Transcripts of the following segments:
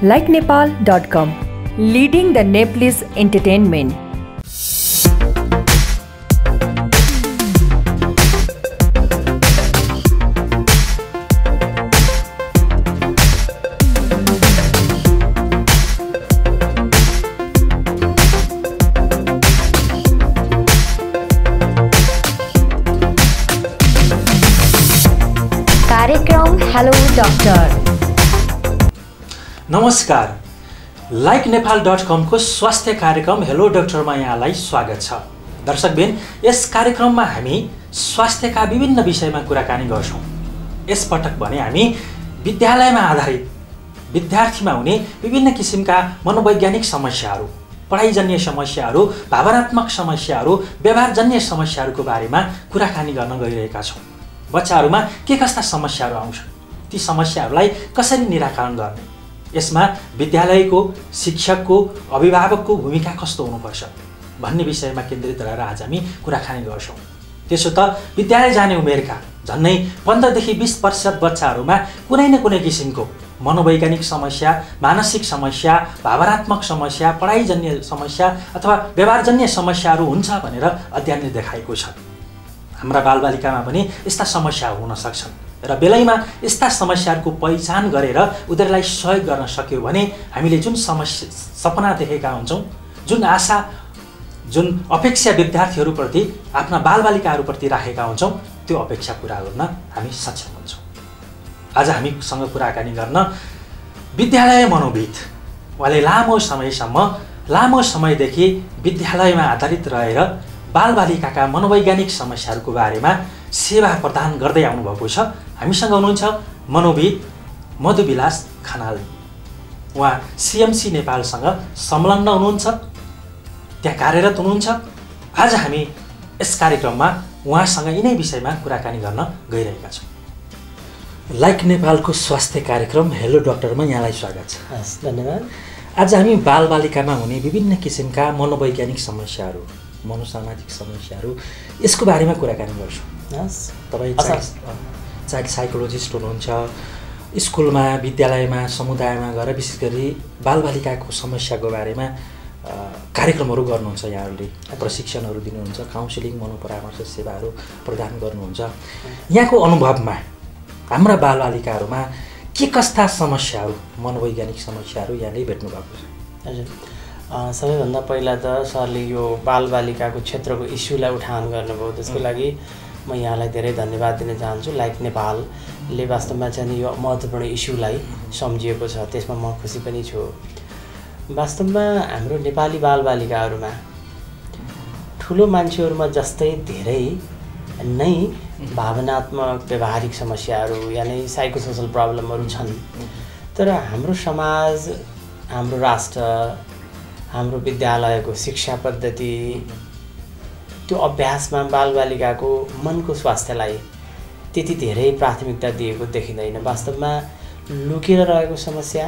likenepal.com, leading the Nepalese entertainment. कार्यक्रम hello doctor. नमस्कार, likenepal.com को स्वास्थ्य कार्यक्रम हेलो डाक्टरमा यहाँलाई स्वागत छ। दर्शकबिन, यस कार्यक्रममा हामी स्वास्थ्यका विभिन्न विषयमा कुराकानी गर्छौं। यस पटक भने हामी विद्यालयमा आधारित विद्यार्थीमा हुने विभिन्न किसिमका मनोवैज्ञानिक समस्याहरू, पढाइजन्य समस्याहरू, भावनात्मक समस्याहरू, व्यवहारजन्य समस्याहरूको बारेमा कुराकानी गर्न गइरहेका छौं। बच्चाहरूमा के कस्ता समस्याहरू आउँछन्, ती समस्याहरूलाई कसरी निराकरण गर्ने, यसमा विद्यालयको, शिक्षकको, अभिभावकको भूमिका कस्तो हुनुपर्छ भन्ने विषयमा केन्द्रित रहेर आज हामी कुराकानी गर्छौं। त्यसो त विद्यालय जाने उमेरका झन्नै 15 देखि 20 वर्ष बच्चाहरूमा कुनै न कुनै किसिमको मनोवैज्ञानिक समस्या, मानसिक समस्या, भावनात्मक समस्या, पढाइजन्य समस्या अथवा व्यवहारजन्य समस्याहरू हुन्छ भनेर अध्ययनले देखाएको छ। हाम्रा बालबालिकामा पनि यस्ता समस्याहरू हुन सक्छन् र बेलैमा यस्ता समस्याहरूको पहिचान गरेर उनीहरूलाई सहयोग गर्न सक्यो भने हामीले जुन सपना देखेका हुन्छौँ, जुन आशा, जुन अपेक्षा विद्यार्थीहरूप्रति, आफ्ना बालबालिकाहरूप्रति राखेका हुन्छौँ, त्यो अपेक्षा पुरा गर्न हामी सक्षम हुन्छौँ। आज हामीसँग कुराकानी गर्न विद्यालय मनोविद, उहाँले लामो समयदेखि विद्यालयमा आधारित रहेर बालबालिकाका मनोवैज्ञानिक समस्याहरूको बारेमा सेवा प्रदान गर्दै आउनुभएको छ। हामीसँग हुनुहुन्छ मनोविद मधु बिलास खनाल। उहाँ सिएमसी नेपालसँग संलग्न हुनुहुन्छ, त्यहाँ कार्यरत हुनुहुन्छ। आज हामी यस कार्यक्रममा उहाँसँग यिनै विषयमा कुराकानी गर्न गइरहेका छौँ। लाइक नेपालको स्वास्थ्य कार्यक्रम हेलो डाक्टरमा यहाँलाई स्वागत छ। हस्, धन्यवाद। आज हामी बालबालिकामा हुने विभिन्न किसिमका मनोवैज्ञानिक समस्याहरू, मनोसामाजिक समस्याहरू, यसको बारेमा कुराकानी गर्छौँ। तपाईँ चाइल्ड साइकोलोजिस्ट हुनुहुन्छ, स्कुलमा, विद्यालयमा, समुदायमा गएर विशेष गरी बालबालिकाको समस्याको बारेमा कार्यक्रमहरू गर्नुहुन्छ। यहाँहरूले प्रशिक्षणहरू दिनुहुन्छ, काउन्सिलिङ, मनोपरामर्श सेवाहरू प्रदान गर्नुहुन्छ। यहाँको अनुभवमा हाम्रा बालबालिकाहरूमा के कस्ता समस्याहरू, मनोवैज्ञानिक समस्याहरू यहाँले भेट्नु भएको छ? हजुर, सबैभन्दा पहिला त सरले यो बालबालिकाको क्षेत्रको इस्युलाई उठान गर्नुभयो, त्यसको लागि म यहाँलाई धेरै धन्यवाद दिन चाहन्छु। लाइक नेपालले वास्तवमा चाहिँ यो महत्त्वपूर्ण इस्युलाई सम्झिएको छ, त्यसमा म खुसी पनि छु। वास्तवमा हाम्रो नेपाली बालबालिकाहरूमा ठुलो मान्छेहरूमा जस्तै धेरै नै भावनात्मक व्यवहारिक समस्याहरू यानि साइकोसोसल प्रब्लमहरू छन्। तर हाम्रो समाज, हाम्रो राष्ट्र, हाम्रो विद्यालयको शिक्षा पद्धति, त्यो अभ्यासमा बालबालिकाको मनको स्वास्थ्यलाई त्यति धेरै प्राथमिकता दिएको देखिँदैन। वास्तवमा लुकेर रहेको समस्या,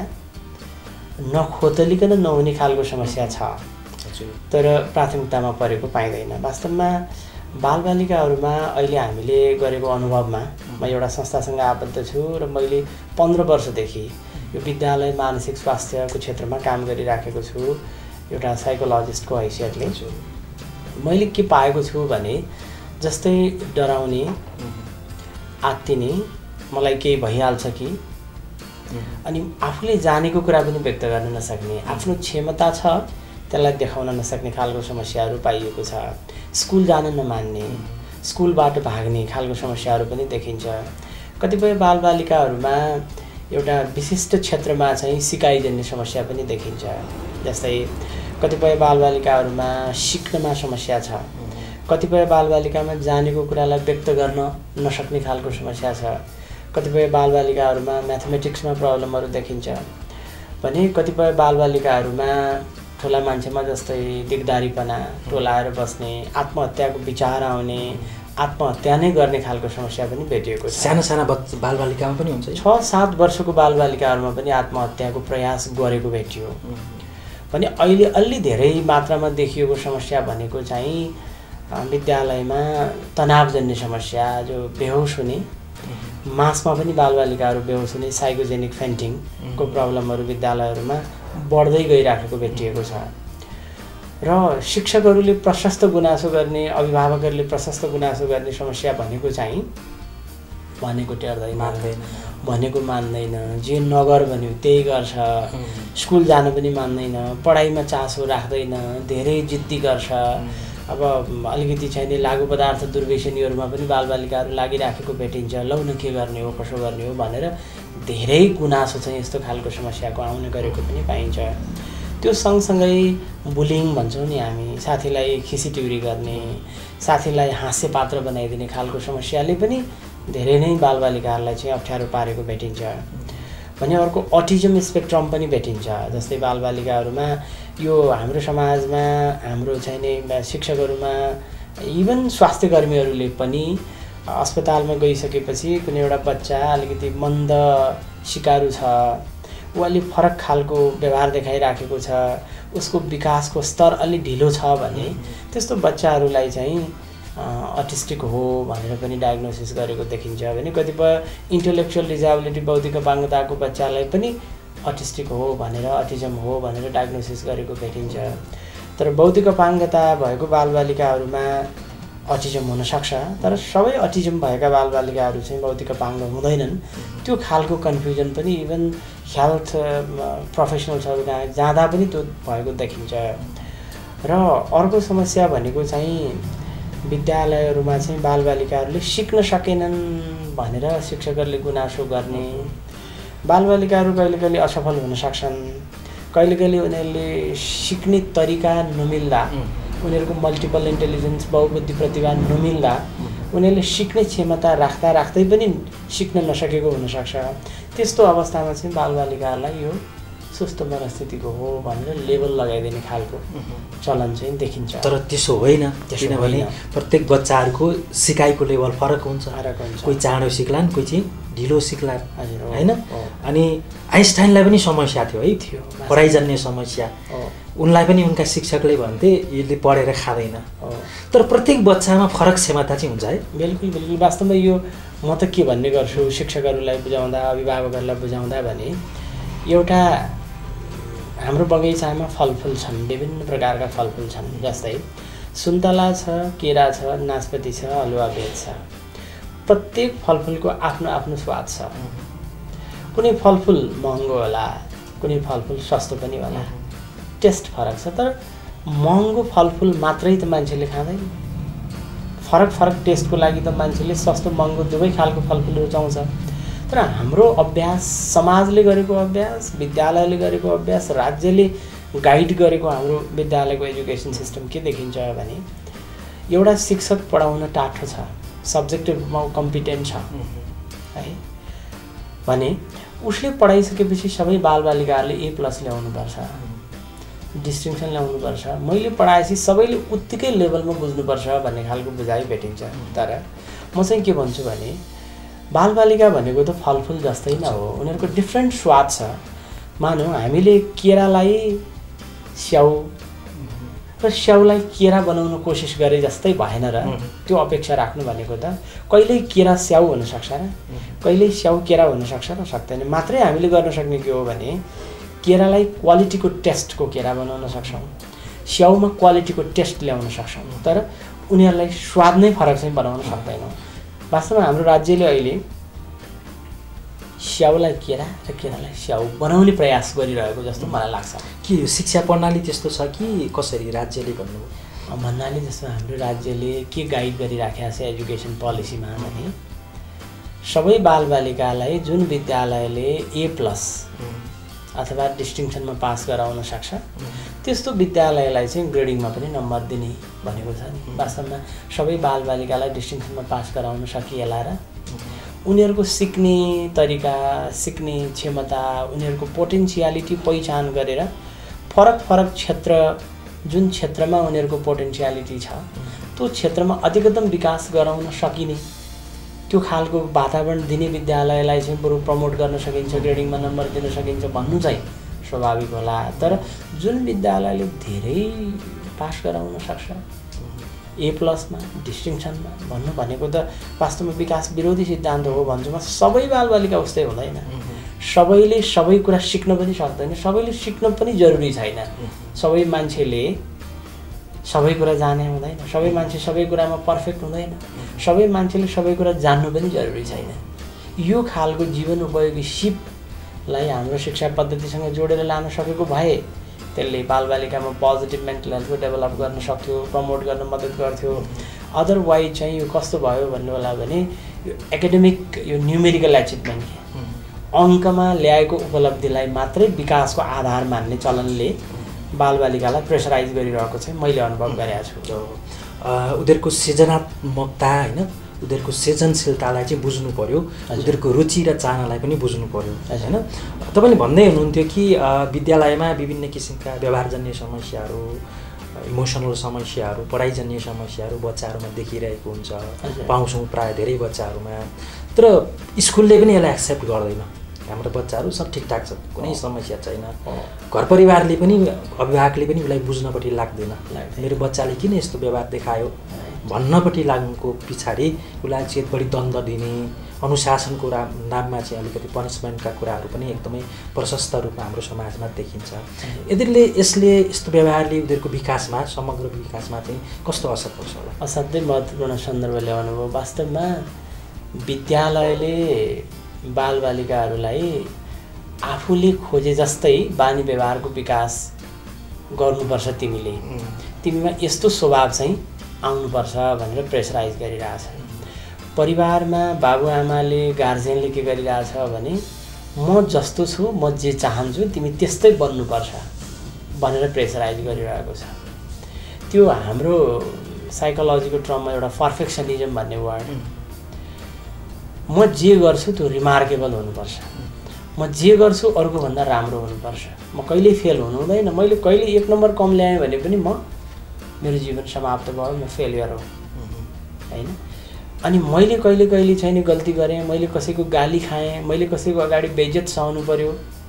नखोतलिकन नहुने खालको समस्या छ, तर प्राथमिकतामा परेको पाइँदैन। वास्तवमा बालबालिकाहरूमा अहिले हामीले गरेको अनुभवमा, म एउटा संस्थासँग आबद्ध छु र मैले 15 वर्षदेखि यो विद्यालय मानसिक स्वास्थ्यको क्षेत्रमा काम गरिराखेको छु एउटा साइकोलोजिस्टको हैसियतले। मैले के पाएको छु भने जस्तै डराउने, आत्तिने, मलाई केही भइहाल्छ कि, अनि आफूले जानेको कुरा पनि व्यक्त गर्न नसक्ने, आफ्नो क्षमता छ त्यसलाई देखाउन नसक्ने खालको समस्याहरू पाइएको छ। स्कुल जान नमान्ने, स्कुलबाट भाग्ने खालको समस्याहरू पनि देखिन्छ। कतिपय बालबालिकाहरूमा एउटा विशिष्ट क्षेत्रमा चाहिँ सिकाइजन्य समस्या पनि देखिन्छ। जस्तै कतिपय बालबालिकाहरूमा सिक्नमा समस्या छ, कतिपय बालबालिकामा जानेको कुरालाई व्यक्त गर्न नसक्ने खालको समस्या छ, कतिपय बालबालिकाहरूमा म्याथमेटिक्समा प्रब्लमहरू देखिन्छ भने कतिपय बालबालिकाहरूमा ठुला मान्छेमा जस्तै दिगदारीपना, टोलाएर बस्ने, आत्महत्याको विचार आउने, आत्महत्या नै गर्ने खालको समस्या पनि भेटिएको छ। साना बालबालिकामा पनि हुन्छ। 6-7 वर्षको बालबालिकाहरूमा पनि आत्महत्याको प्रयास गरेको भेटियो भने अहिले अलि धेरै मात्रामा देखिएको समस्या भनेको चाहिँ विद्यालयमा तनावजन्य समस्या, जो बेहोस हुने, मासमा पनि बालबालिकाहरू बेहोस हुने साइकोजेनिक फेन्टिङको प्रब्लमहरू विद्यालयहरूमा बढ्दै गइराखेको भेटिएको छ र शिक्षकहरूले प्रशस्त गुनासो गर्ने अभिभावकहरूले प्रशस्त गुनासो गर्ने समस्या भनेको चाहिँ भनेको टेर्दैन भनेको मान्दैन जे नगर भन्यो त्यही गर्छ स्कुल जान पनि मान्दैन पढाइमा चासो राख्दैन धेरै जिद्दी गर्छ अब अलिकति चाहिँ लागु पदार्थ दुर्व्यसनीहरूमा पनि बालबालिकाहरू लागिराखेको भेटिन्छ लौ न के गर्ने हो कसो गर्ने हो भनेर धेरै गुनासो चाहिँ यस्तो खालको समस्याको आउने गरेको पनि पाइन्छ त्यो सँगसँगै बुलिङ भन्छौँ नि हामी साथीलाई खिसिटिउरी गर्ने साथीलाई हास्य पात्र बनाइदिने खालको समस्याले पनि धेरै नै बालबालिकाहरूलाई चाहिँ अप्ठ्यारो पारेको भेटिन्छ भने अर्को अटिजम स्पेक्ट्रम पनि भेटिन्छ जस्तै बालबालिकाहरूमा यो हाम्रो समाजमा हाम्रो चाहिँ शिक्षकहरूमा इभन स्वास्थ्य कर्मीहरूले पनि अस्पतालमा गइसकेपछि कुनै एउटा बच्चा अलिकति मन्द सिकारु छ ऊ अलि फरक खालको व्यवहार देखाइराखेको छ उसको विकासको स्तर अलि ढिलो छ भने त्यस्तो बच्चाहरूलाई चाहिँ अटिस्टिक हो भनेर पनि डायग्नोसिस गरेको देखिन्छ भने कतिपय इन्टेलेक्चुअल डिजेबिलिटी बौद्धिक अपाङ्गताको बच्चालाई पनि अटिस्टिक हो भनेर अटिजम हो भनेर डायग्नोसिस गरेको भेटिन्छ तर बौद्धिक अपाङ्गता भएको बालबालिकाहरूमा अटिजम हुन सक्छ तर सबै अटिजम भएका बालबालिकाहरू चाहिँ बौद्धिक अपाङ्ग हुँदैनन् त्यो खालको कन्फ्युजन पनि इभन हेल्थ प्रोफेसनल्सहरू जाँदा पनि त्यो भएको देखिन्छ र अर्को समस्या भनेको चाहिँ विद्यालयहरूमा चाहिँ बालबालिकाहरूले सिक्न सकेनन् भनेर शिक्षकहरूले गुनासो गर्ने बालबालिकाहरू कहिले कहिले असफल हुन सक्छन् कहिले कहिले उनीहरूले सिक्ने तरिका नमिल्दा उनीहरूको मल्टिपल इन्टेलिजेन्स बहुबुद्धि प्रतिभा नमिल्दा उनीहरूले सिक्ने क्षमता राख्दा राख्दै पनि सिक्न नसकेको हुनसक्छ त्यस्तो अवस्थामा चाहिँ बालबालिकाहरूलाई यो सुस्त मनस्थितिको हो भनेर लेबल लगाइदिने खालको चलन चाहिँ देखिन्छ तर त्यसो होइन किनभने प्रत्येक बच्चाहरूको सिकाइको लेभल फरक हुन्छ कोही चाँडो सिक्लान् कोही चाहिँ ढिलो सिक्लान् हैन अनि आइन्स्टाइनलाई पनि समस्या थियो है पढाइजन्य समस्या उनलाई पनि उनका शिक्षकले भन्थे यसले पढेर खाँदैन तर प्रत्येक बच्चामा फरक क्षमता चाहिँ हुन्छ है बिल्कुल बिल्कुल वास्तवमा यो म त के भन्ने गर्छु शिक्षकहरूलाई बुझाउँदा अभिभावकहरूलाई बुझाउँदा भने एउटा हाम्रो बगैँचामा फलफुल छन् विभिन्न प्रकारका फलफुल छन् जस्तै सुन्तला छ केरा छ नास्पाती छ अलुवा बेल छ प्रत्येक फलफुलको आफ्नो आफ्नो स्वाद छ कुनै फलफुल महँगो होला कुनै फलफुल सस्तो पनि होला टेस्ट फरक छ तर महँगो फलफुल मात्रै त मान्छेले खाँदैन फरक फरक टेस्टको लागि त मान्छेले सस्तो महँगो दुवै खालको फलफुल रुचाउँछ तर हाम्रो अभ्यास समाजले गरेको अभ्यास विद्यालयले गरेको अभ्यास राज्यले गाइड गरेको हाम्रो विद्यालयको एजुकेसन सिस्टम के देखिन्छ भने एउटा शिक्षक पढाउन टाठो छ सब्जेक्टिभमा कम्पिटेन्ट छ है भने उसले पढाइसकेपछि सबै बालबालिकाहरूले A+ ल्याउनुपर्छ डिस्टिङ्सन ल्याउनुपर्छ मैले पढाएपछि सबैले उत्तिकै लेभलमा बुझ्नुपर्छ भन्ने खालको बुझाइ भेटिन्छ तर म चाहिँ के भन्छु भने बालबालिका भनेको त फलफुल जस्तै न हो उनीहरूको डिफ्रेन्ट स्वाद छ मानौँ हामीले केरालाई स्याउ र स्याउलाई केरा बनाउन कोसिस गरे जस्तै भएन र त्यो अपेक्षा राख्नु भनेको त कहिल्यै केरा स्याउ हुनसक्छ र कहिल्यै स्याउ केरा हुनसक्छ र सक्दैन मात्रै हामीले गर्न सक्ने के हो भने केरालाई क्वालिटीको टेस्टको केरा बनाउन सक्छौँ स्याउमा क्वालिटीको टेस्ट ल्याउन सक्छौँ तर उनीहरूलाई स्वाद नै फरक चाहिँ बनाउन सक्दैनौँ वास्तवमा हाम्रो राज्यले अहिले स्याउलाई केरा र केरालाई स्याउ बनाउने प्रयास गरिरहेको जस्तो मलाई लाग्छ के यो शिक्षा प्रणाली त्यस्तो छ कि कसरी राज्यले भन्नु भन्नाले जस्तो हाम्रो राज्यले के गाइड गरिराखेको छ एजुकेसन पोलिसीमा भने सबै बालबालिकालाई जुन विद्यालयले A+ अथवा डिस्टिङ्सनमा पास गराउन सक्छ त्यस्तो विद्यालयलाई चाहिँ ग्रेडिङमा पनि नम्बर दिने भनेको छ नि वास्तवमा सबै बालबालिकालाई डिस्टिङ्सनमा पास गराउन सकिएला र उनीहरूको सिक्ने तरिका सिक्ने क्षमता उनीहरूको पोटेन्सियालिटी पहिचान गरेर फरक फरक क्षेत्र जुन क्षेत्रमा उनीहरूको पोटेन्सियालिटी छ त्यो क्षेत्रमा अधिकतम विकास गराउन सकिने त्यो खालको वातावरण दिने विद्यालयलाई चाहिँ बरु प्रमोट गर्न सकिन्छ ग्रेडिङमा नम्बर दिन सकिन्छ भन्नु चाहिँ स्वाभाविक होला तर जुन विद्यालयले धेरै पास गराउन सक्छ A+ मा डिस्टिङसनमा भन्नु भनेको त वास्तवमा विकास विरोधी सिद्धान्त हो भन्छु म। सबै बालबालिका उस्तै हुँदैन, सबैले सबै कुरा सिक्न पनि सक्दैन, सबैले सिक्न पनि जरुरी छैन, सबै मान्छेले सबै कुरा जाने हुँदैन, सबै मान्छे सबै कुरामा पर्फेक्ट हुँदैन, सबै मान्छेले सबै कुरा जान्नु पनि जरुरी छैन। यो खालको जीवन उपयोगी सिपलाई हाम्रो शिक्षा पद्धतिसँग जोडेर लान सकेको भए त्यसले बालबालिकामा पोजिटिभ मेन्टल हेल्थको डेभलप गर्न सक्थ्यो, प्रमोट गर्न मद्दत गर्थ्यो। अदरवाइज चाहिँ यो कस्तो भयो भन्नु होला भने यो एकाडेमिक यो न्युमेरिकल एचिभमेन्ट अङ्कमा ल्याएको उपलब्धिलाई मात्रै विकासको आधार मान्ने चलनले बालबालिकालाई प्रेसराइज गरिरहेको चाहिँ मैले अनुभव गरेको छु। उनीहरूको सृजनात्मकता होइन, उनीहरूको सृजनशीलतालाई चाहिँ बुझ्नु पर्यो, उनीहरूको रुचि र चाहनालाई पनि बुझ्नु पर्यो होइन। तपाईँले भन्दै हुनुहुन्थ्यो कि विद्यालयमा विभिन्न किसिमका व्यवहारजन्य समस्याहरू, इमोसनल समस्याहरू, पढाइजन्य समस्याहरू बच्चाहरूमा देखिरहेको हुन्छ, पाउँछौँ प्राय धेरै बच्चाहरूमा। तर स्कुलले पनि यसलाई एक्सेप्ट गर्दैन, हाम्रो बच्चाहरू सब ठिकठाक छ, कुनै समस्या छैन। घर परिवारले पनि, अभिभावकले पनि उसलाई बुझ्नपट्टि लाग्दैन, मेरो बच्चाले किन यस्तो व्यवहार देखायो भन्नपट्टि लाग्नुको पछाडि उसलाई चाहिँ बढी दण्ड दिने, अनुशासनको नाममा चाहिँ अलिकति पनिसमेन्टका कुराहरू पनि एकदमै प्रशस्त रूपमा हाम्रो समाजमा देखिन्छ। यसले यस्तो व्यवहारले उनीहरूको विकासमा, समग्र विकासमा चाहिँ कस्तो असर पर्छ होला? असाध्यै महत्त्वपूर्ण सन्दर्भ ल्याउनु भयो। वास्तवमा विद्यालयले बालबालिकाहरूलाई आफूले खोजे जस्तै बानी व्यवहारको विकास गर्नुपर्छ, तिमीमा यस्तो स्वभाव चाहिँ आउनुपर्छ भनेर प्रेसराइज गरिरहेछ। परिवारमा बाबुआमाले, गार्जियनले के गरिरहेछ भने म जस्तो छु, म जे चाहन्छु तिमी त्यस्तै बन्नुपर्छ भनेर प्रेसराइज गरिरहेको छ। त्यो हाम्रो साइकोलोजीको टर्ममा एउटा पर्फेक्सनिजम भन्ने वर्ड, म जे गर्छु त्यो रिमार्केबल हुनुपर्छ, म जे गर्छु अर्कोभन्दा राम्रो हुनुपर्छ, म कहिल्यै फेल हुनु हुँदैन, मैले कहिले 1 नम्बर कम ल्याएँ भने पनि मेरो जीवन समाप्त भयो, म फेलियर हो होइन। अनि मैले कहिले चाहिँ गल्ती गरेँ, मैले कसैको गाली खाएँ, मैले कसैको अगाडि बेइज्जत सहनु पर्यो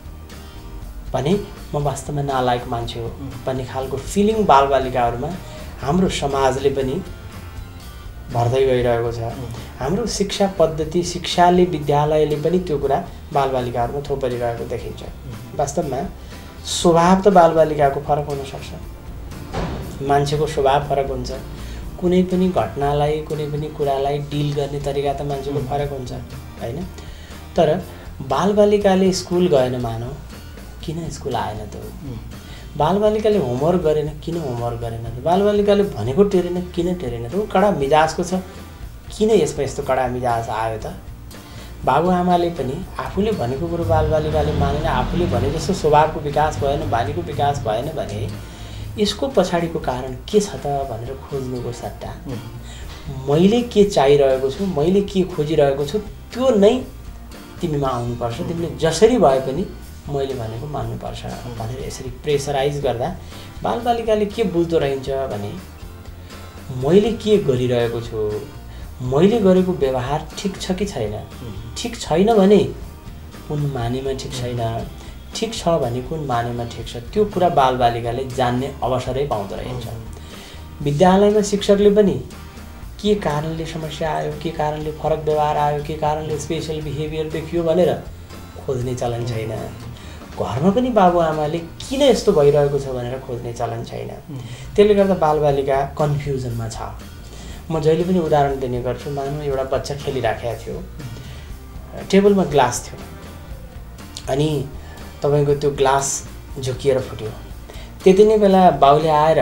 भने म वास्तवमा नालायक मान्छे हो भन्ने खालको फिलिङ बालबालिकाहरूमा हाम्रो समाजले पनि भर्दै गइरहेको छ। हाम्रो शिक्षा पद्धति, शिक्षाले, विद्यालयले पनि त्यो कुरा बालबालिकाहरूमा थोपरिरहेको देखिन्छ। वास्तवमा स्वभाव त बालबालिकाको फरक हुनसक्छ, मान्छेको स्वभाव फरक हुन्छ, कुनै पनि घटनालाई, कुनै पनि कुरालाई डिल गर्ने तरिका त मान्छेको फरक हुन्छ होइन। तर बालबालिकाले स्कुल गएन मानौ, किन स्कुल आएन त? बालबालिकाले होमवर्क गरेन, किन होमवर्क गरेन त? बालबालिकाले भनेको टेरेन, किन टेरेन त? ऊ कडा मिजाजको छ, किन यसमा यस्तो कडा मिजाज आयो त? बाबुआमाले पनि आफूले भनेको कुरो बालबालिकाले मानेन, आफूले भने जस्तो स्वभावको विकास भएन, बानीको विकास भएन भने यसको पछाडिको कारण के छ त भनेर खोज्नुको सट्टा मैले के चाहिरहेको छु, मैले के खोजिरहेको छु त्यो नै तिमीमा आउनुपर्छ, तिमीले जसरी भए पनि मैले भनेको मान्नुपर्छ भनेर यसरी प्रेसराइज गर्दा बालबालिकाले के बुझ्दो रहन्छ भने मैले के गरिरहेको छु, मैले गरेको व्यवहार ठिक छ कि छैन, ठिक छैन भने कुन मानेमा ठिक छैन, ठिक छ भने कुन मानेमा ठिक छ, त्यो कुरा बालबालिकाले जान्ने अवसरै पाउँदो रहन्छ। विद्यालयमा शिक्षकले पनि के कारणले समस्या आयो, के कारणले फरक व्यवहार आयो, के कारणले स्पेशल बिहेभियर देखियो भनेर खोज्ने चलन छैन। घरमा पनि बाबुआमाले किन यस्तो भइरहेको छ भनेर खोज्ने चलन छैन। त्यसले गर्दा बालबालिका कन्फ्युजनमा छ। म जहिले पनि उदाहरण दिने गर्छु। मानौँ एउटा बच्चा खेलिराखेको थियो, टेबलमा ग्लास थियो अनि तपाईको त्यो ग्लास झुकिएर फुट्यो। त्यति नै बेला बाउले आएर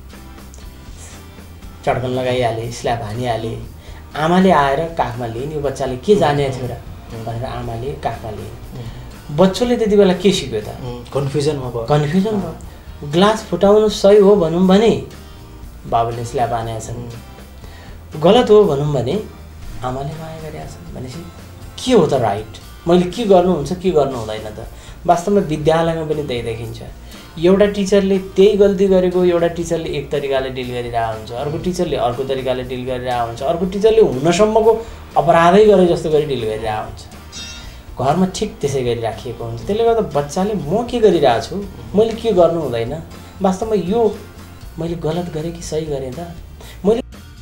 चड्कन लगाइहाले, स्ल्याप हानिहाले। आमाले आएर काखमा लिइन्, यो बच्चाले के जानेको थियो र भनेर आमाले काखमा लिइन्। बच्चोले त्यति बेला के सिक्यो त? कन्फ्युजनमा भयो। कन्फ्युजन भयो। ग्लास फुटाउनु सही हो भनौँ भने बाबुले स्ल्याप हानेका छन्, गलत हो भनौँ भने आमाले माया गरेका छन्। भनेपछि के हो त राइट, मैले के गर्नुहुन्छ के गर्नु हुँदैन त? वास्तवमा विद्यालयमा पनि त्यही देखिन्छ। एउटा टिचरले त्यही गल्ती गरेको एउटा टिचरले एक तरिकाले डिल गरिरहेको हुन्छ, अर्को टिचरले अर्को तरिकाले डिल गरिरहेको हुन्छ, अर्को टिचरले हुनसम्मको अपराधै गरे जस्तो गरी डिल गरिरहेको हुन्छ। घरमा ठिक त्यसै गरी राखिएको हुन्छ। त्यसले गर्दा बच्चाले म के गरिरहेको छु, मैले के गर्नु हुँदैन, वास्तवमा यो मैले गलत गरेँ कि सही गरेँ त, मैले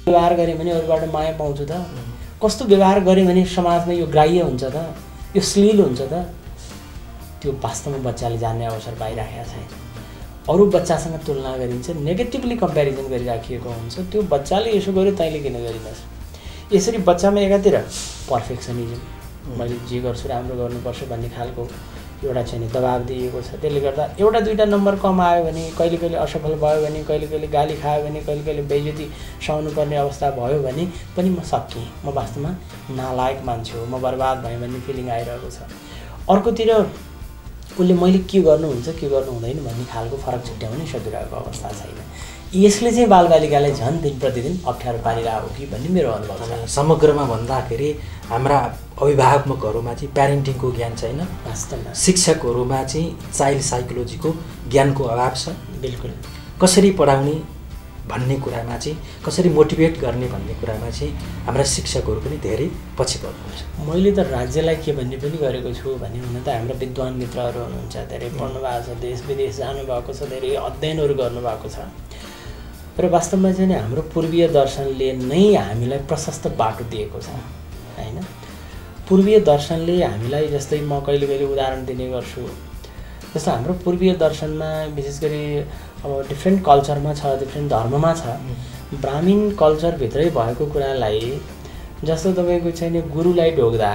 व्यवहार गरेँ भने अरूबाट माया पाउँछु त? कस्तो व्यवहार गरेँ भने समाजमा यो ग्राह्य हुन्छ त, यो श्लील हुन्छ त? त्यो वास्तवमा बच्चाले जान्ने अवसर पाइराखेको छैन। अरू बच्चासँग तुलना गरिन्छ, नेगेटिभली कम्पेरिजन गरिराखिएको हुन्छ। त्यो बच्चाले यसो गर्यो तैँले किन गरिनस्? यसरी बच्चामा एकातिर पर्फेक्सनिजम, मैले जे गर्छु राम्रो गर्नुपर्छ भन्ने खालको एउटा चाहिँ दबाब दिएको छ। त्यसले गर्दा एउटा दुईवटा नम्बर कम आयो भने, कहिले कहिले असफल भयो भने, कहिले कहिले गाली खायो भने, कहिले कहिले बेइज्जती सहनु पर्ने अवस्था भयो भने पनि म सकिएँ, म वास्तवमा नालायक मान्छे हो, म बर्बाद भएँ भन्ने फिलिङ आइरहेको छ। अर्कोतिर उसले मैले के गर्नुहुन्छ के गर्नु हुँदैन भन्ने खालको फरक छुट्याउनै सकिरहेको अवस्था छैन। यसले चाहिँ बालबालिकालाई झन् दिन प्रतिदिन अप्ठ्यारो पारिरहेको हो कि भन्ने मेरो अनुभव छ। समग्रमा भन्दाखेरि हाम्रा अभिभावकहरूमा चाहिँ प्यारेन्टिङको ज्ञान छैन, वास्तवमा शिक्षकहरूमा चाहिँ चाइल्ड साइकोलोजीको ज्ञानको अभाव छ। बिल्कुल कसरी पढाउने भन्ने कुरामा चाहिँ, कसरी मोटिभेट गर्ने भन्ने कुरामा चाहिँ हाम्रा शिक्षकहरू पनि धेरै पछि पर्नुहुन्छ। मैले त राज्यलाई के भन्ने पनि गरेको छु भने, हुन त हाम्रा विद्वान मित्रहरू हुनुहुन्छ, धेरै पढ्नु भएको छ, देश विदेश जानुभएको छ, धेरै अध्ययनहरू गर्नुभएको छ। र वास्तवमा चाहिँ हाम्रो पूर्वीय दर्शनले नै हामीलाई प्रशस्त बाटो दिएको छ हैन। पूर्वीय दर्शनले हामीलाई, जस्तै म कहिले कहिले उदाहरण दिने गर्छु, जस्तो हाम्रो पूर्वीय दर्शनमा विशेष गरी अब डिफ्रेन्ट कल्चरमा छ, डिफ्रेन्ट धर्ममा छ, ब्राह्मीण कल्चरभित्रै भएको कुरालाई, जस्तो तपाईँको चाहिँ गुरुलाई ढोग्दा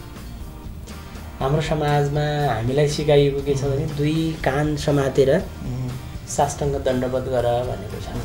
हाम्रो समाजमा हामीलाई सिकाइएको के छ भने दुई कान समातेर साष्टाङ्ग दण्डवत गर भनेको छ।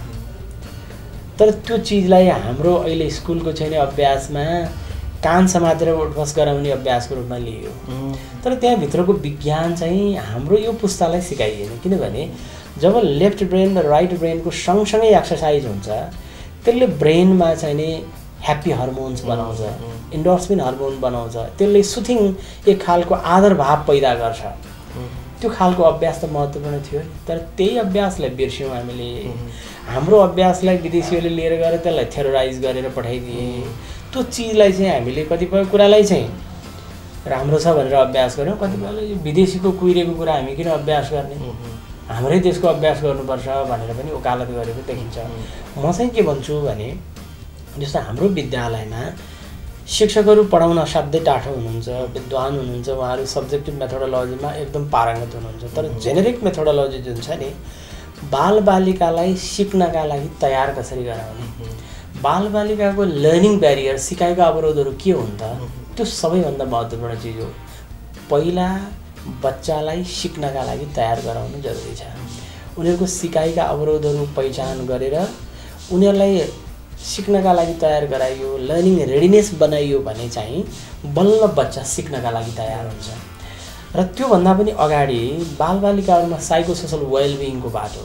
तर त्यो चिजलाई हाम्रो अहिले स्कुलको चाहिँ अभ्यासमा कान समातेर उठबस गराउने अभ्यासको रूपमा लियो। तर त्यहाँभित्रको विज्ञान चाहिँ हाम्रो यो पुस्तालाई सिकाइएन। किनभने जब लेफ्ट ब्रेन र राइट ब्रेनको सँगसँगै एक्सर्साइज हुन्छ, त्यसले ब्रेनमा चाहिँ नि ह्याप्पी हर्मोन्स बनाउँछ, इन्डोर्फिन हर्मोन बनाउँछ, त्यसले सुथिङ एक खालको आदर भाव पैदा गर्छ। त्यो खालको अभ्यास त महत्त्वपूर्ण थियो, तर त्यही अभ्यासलाई बिर्स्यौँ हामीले। हाम्रो अभ्यासलाई विदेशीहरूले लिएर गएर त्यसलाई थेरोराइज गरेर पठाइदिए। त्यो चिजलाई चाहिँ हामीले कतिपय कुरालाई चाहिँ राम्रो छ भनेर अभ्यास गऱ्यौँ, कतिपयलाई विदेशीको कुहिरेको कुरा हामी किन अभ्यास गर्ने, हाम्रै देशको अभ्यास गर्नुपर्छ भनेर पनि वकालत गरेको देखिन्छ। म चाहिँ के भन्छु भने, जस्तो हाम्रो विद्यालयमा शिक्षकहरू पढाउन असाध्यै टाठो हुनुहुन्छ, विद्वान हुनुहुन्छ, उहाँहरू सब्जेक्टिभ मेथोडोलोजीमा एकदम पारङ्गत हुनुहुन्छ। तर जेनेरिक मेथोडोलोजी जुन छ नि, बालबालिकालाई सिक्नका लागि तयार कसरी गराउने, बालबालिकाको लर्निङ ब्यारियर, सिकाइका अवरोधहरू के हुन् त, त्यो सबैभन्दा महत्त्वपूर्ण चिज हो। पहिला बच्चालाई सिक्नका लागि तयार गराउनु जरुरी छ। उनीहरूको सिकाइका अवरोधहरू पहिचान गरेर उनीहरूलाई सिक्नका लागि तयार गराइयो, लर्निङ रेडिनेस बनाइयो भने चाहिँ बल्ल बच्चा सिक्नका लागि तयार हुन्छ। र त्योभन्दा पनि अगाडि बालबालिकाहरूमा साइकोसोसल वेलबिङको बाटो,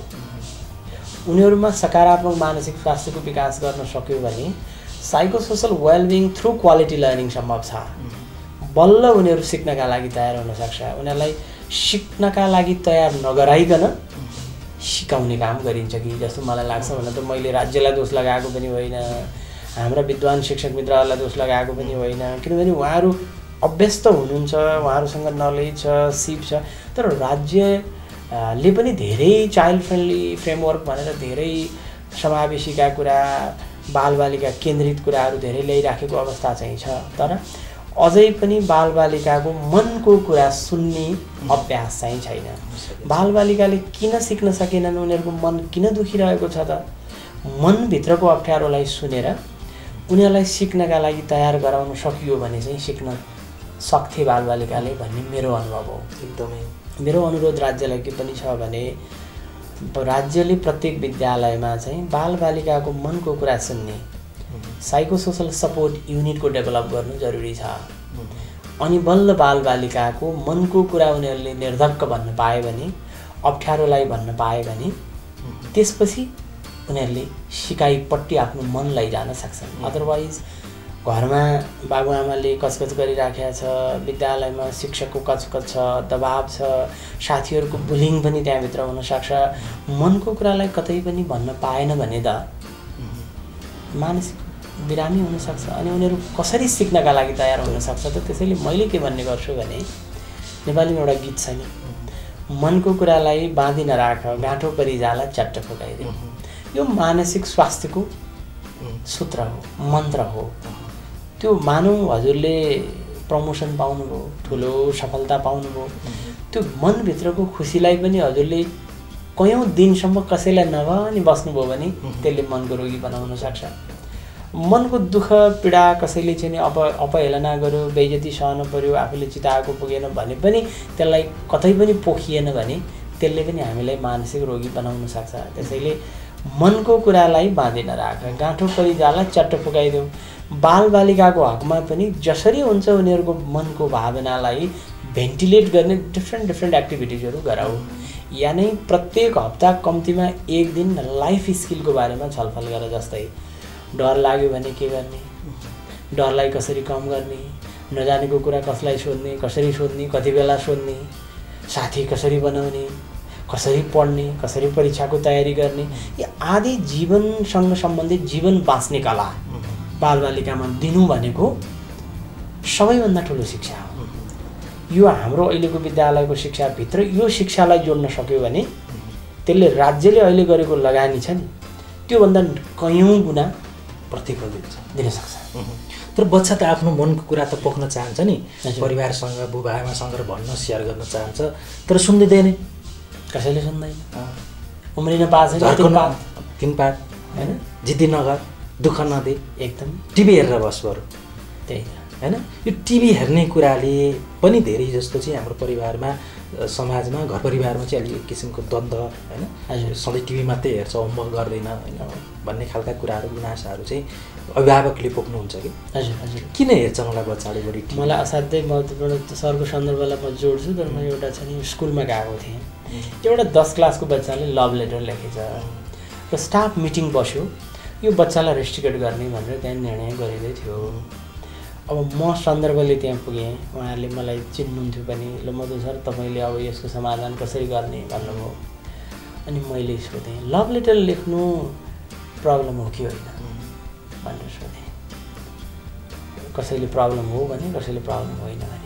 उनीहरूमा सकारात्मक मानसिक स्वास्थ्यको विकास गर्न सक्यो भने psychosocial wellbeing through quality learning सम्भव छ। बल्ल उनीहरू सिक्नका लागि तयार हुन सक्छ। उनीहरूलाई सिक्नका लागि तयार नगराइकन सिकाउने काम गरिन्छ कि जस्तो मलाई लाग्छ। भने त मैले राज्यलाई दोष लगाएको पनि होइन, हाम्रा विद्वान शिक्षक मित्रहरूलाई दोष लगाएको पनि होइन, किनभने उहाँहरू अभ्यस्त हुनुहुन्छ, उहाँहरूसँग नलेज छ, सिप छ। तर राज्यले पनि धेरै चाइल्ड फ्रेन्डली फ्रेमवर्क भनेर धेरै समावेशीका कुरा, बालबालिका केन्द्रित कुराहरू धेरै ल्याइराखेको अवस्था चाहिँ छ। तर अझै पनि बालबालिकाको मनको कुरा सुन्ने अभ्यास चाहिँ छैन। बालबालिकाले किन सिक्न सकेनन्, उनीहरूको मन किन दुखिरहेको छ त, मनभित्रको अप्ठ्यारोलाई सुनेर उनीहरूलाई सिक्नका लागि तयार गराउन सकियो भने चाहिँ सिक्न सक्थे बालबालिकाले भन्ने मेरो अनुभव हो। एकदमै मेरो अनुरोध राज्यलाई के पनि छ भने, राज्यले प्रत्येक विद्यालयमा चाहिँ बालबालिकाको मनको कुरा सुन्ने साइकोसोसल सपोर्ट युनिटको डेभलप गर्नु जरुरी छ। अनि बल्ल बालबालिकाको मनको कुरा उनीहरूले निर्धक्क भन्न पाए भने, अप्ठ्यारोलाई भन्न पाए भने, त्यसपछि उनीहरूले सिकाइपट्टि आफ्नो मन लैजान सक्छन्। अदरवाइज घरमा बाबुआमाले कचकच गरिराखेको छ, विद्यालयमा शिक्षकको कचकच छ, दबाब छ, साथीहरूको बुलिङ पनि त्यहाँभित्र हुनसक्छ, मनको कुरालाई कतै पनि भन्न पाएन भने त मानसिक बिरामी हुनसक्छ। अनि उनीहरू कसरी सिक्नका लागि तयार हुनसक्छ त। त्यसैले मैले के भन्ने गर्छु भने, नेपालीमा एउटा गीत छ नि, मनको कुरालाई बाँधि नराख, गाँठो परि जाला चट्ट फुकाइदियो। यो मानसिक स्वास्थ्यको सूत्र हो, मन्त्र हो। त्यो मानौँ हजुरले प्रमोसन पाउनुभयो, ठुलो सफलता पाउनुभयो, त्यो मनभित्रको खुसीलाई पनि हजुरले कयौँ दिनसम्म कसैलाई नभनी बस्नुभयो भने त्यसले मनको रोगी बनाउन सक्छ। मनको दुःख पीडा कसैले चाहिँ अपहेलना गर्यो, बेइज्जती सहन पर्यो, आफूले चिताएको पुगेन भने पनि त्यसलाई कतै पनि पोखिएन भने त्यसले पनि हामीलाई मानसिक रोगी बनाउन सक्छ। त्यसैले मनको कुरालाई बाँधेर राख, गाँठो परिजालाई चट्ट फुकाइदेऊ। बालबालिकाको हकमा पनि जसरी हुन्छ उनीहरूको मनको भावनालाई भेन्टिलेट गर्ने डिफ्रेन्ट एक्टिभिटिजहरू गराऊ। यानी प्रत्येक हप्ता कम्तीमा एक दिन लाइफ स्किलको बारेमा छलफल गर। जस्तै डर लाग्यो भने के गर्ने, डरलाई कसरी कम गर्ने, नजानेको कुरा कसलाई सोध्ने, कसरी सोध्ने, कति बेला सोध्ने, साथी कसरी बनाउने, कसरी पढ्ने, कसरी परीक्षाको तयारी गर्ने, यी आदि जीवनसँग सम्बन्धित जीवन बाँच्ने कला बालबालिकामा दिनु भनेको सबैभन्दा ठुलो शिक्षा हो। यो हाम्रो अहिलेको विद्यालयको शिक्षाभित्र यो शिक्षालाई जोड्न सक्यो भने त्यसले राज्यले अहिले गरेको लगानी छ नि त्योभन्दा कयौँ गुणा प्रतिफल दिन सक्छ। तर बच्चा त आफ्नो मनको कुरा त पोख्न चाहन्छ नि, परिवारसँग बुबाआमासँग भन्न सेयर गर्न चाहन्छ, तर सुन्दैन, कसैले सुन्दैन, उम्रिन पाछ तिन पात होइन, जिद्दी नगर, दुःख नदे, एकदम टिभी हेरेर बस बरु, त्यही होइन। यो टिभी हेर्ने कुराले पनि धेरै जस्तो चाहिँ हाम्रो परिवारमा समाजमा घर परिवारमा चाहिँ अलिक किसिमको द्वन्द्व होइन, सधैँ टिभी मात्रै हेर्छ, होमवर्क गर्दैन होइन भन्ने खालका कुराहरू गुनासाहरू चाहिँ अभिभावकले पोख्नुहुन्छ कि। हजुर हजुर, किन हेर्छ मलाई बच्चाले बढी? मलाई असाध्यै महत्त्वपूर्ण सरको सन्दर्भलाई म जोड्छु। तर म एउटा चाहिँ स्कुलमा गएको थिएँ, एउटा 10 क्लासको बच्चाले लभ लेटर लेखेछ र स्टाफ मिटिङ बस्यो, यो बच्चालाई रेस्ट्रिकेट गर्ने भनेर त्यहाँ निर्णय गरिँदै थियो। अब म सन्दर्भले त्यहाँ पुगेँ, उहाँहरूले मलाई चिन्नुहुन्थ्यो पनि, ल मधु सर तपाईँले अब यसको समाधान कसरी गर्ने भन्नुभयो। अनि मैले सोधेँ लभ लेटर लेख्नु प्रब्लम हो कि होइन भनेर सोधेँ। कसैले प्रब्लम हो भने, कसैले प्रब्लम होइन भने।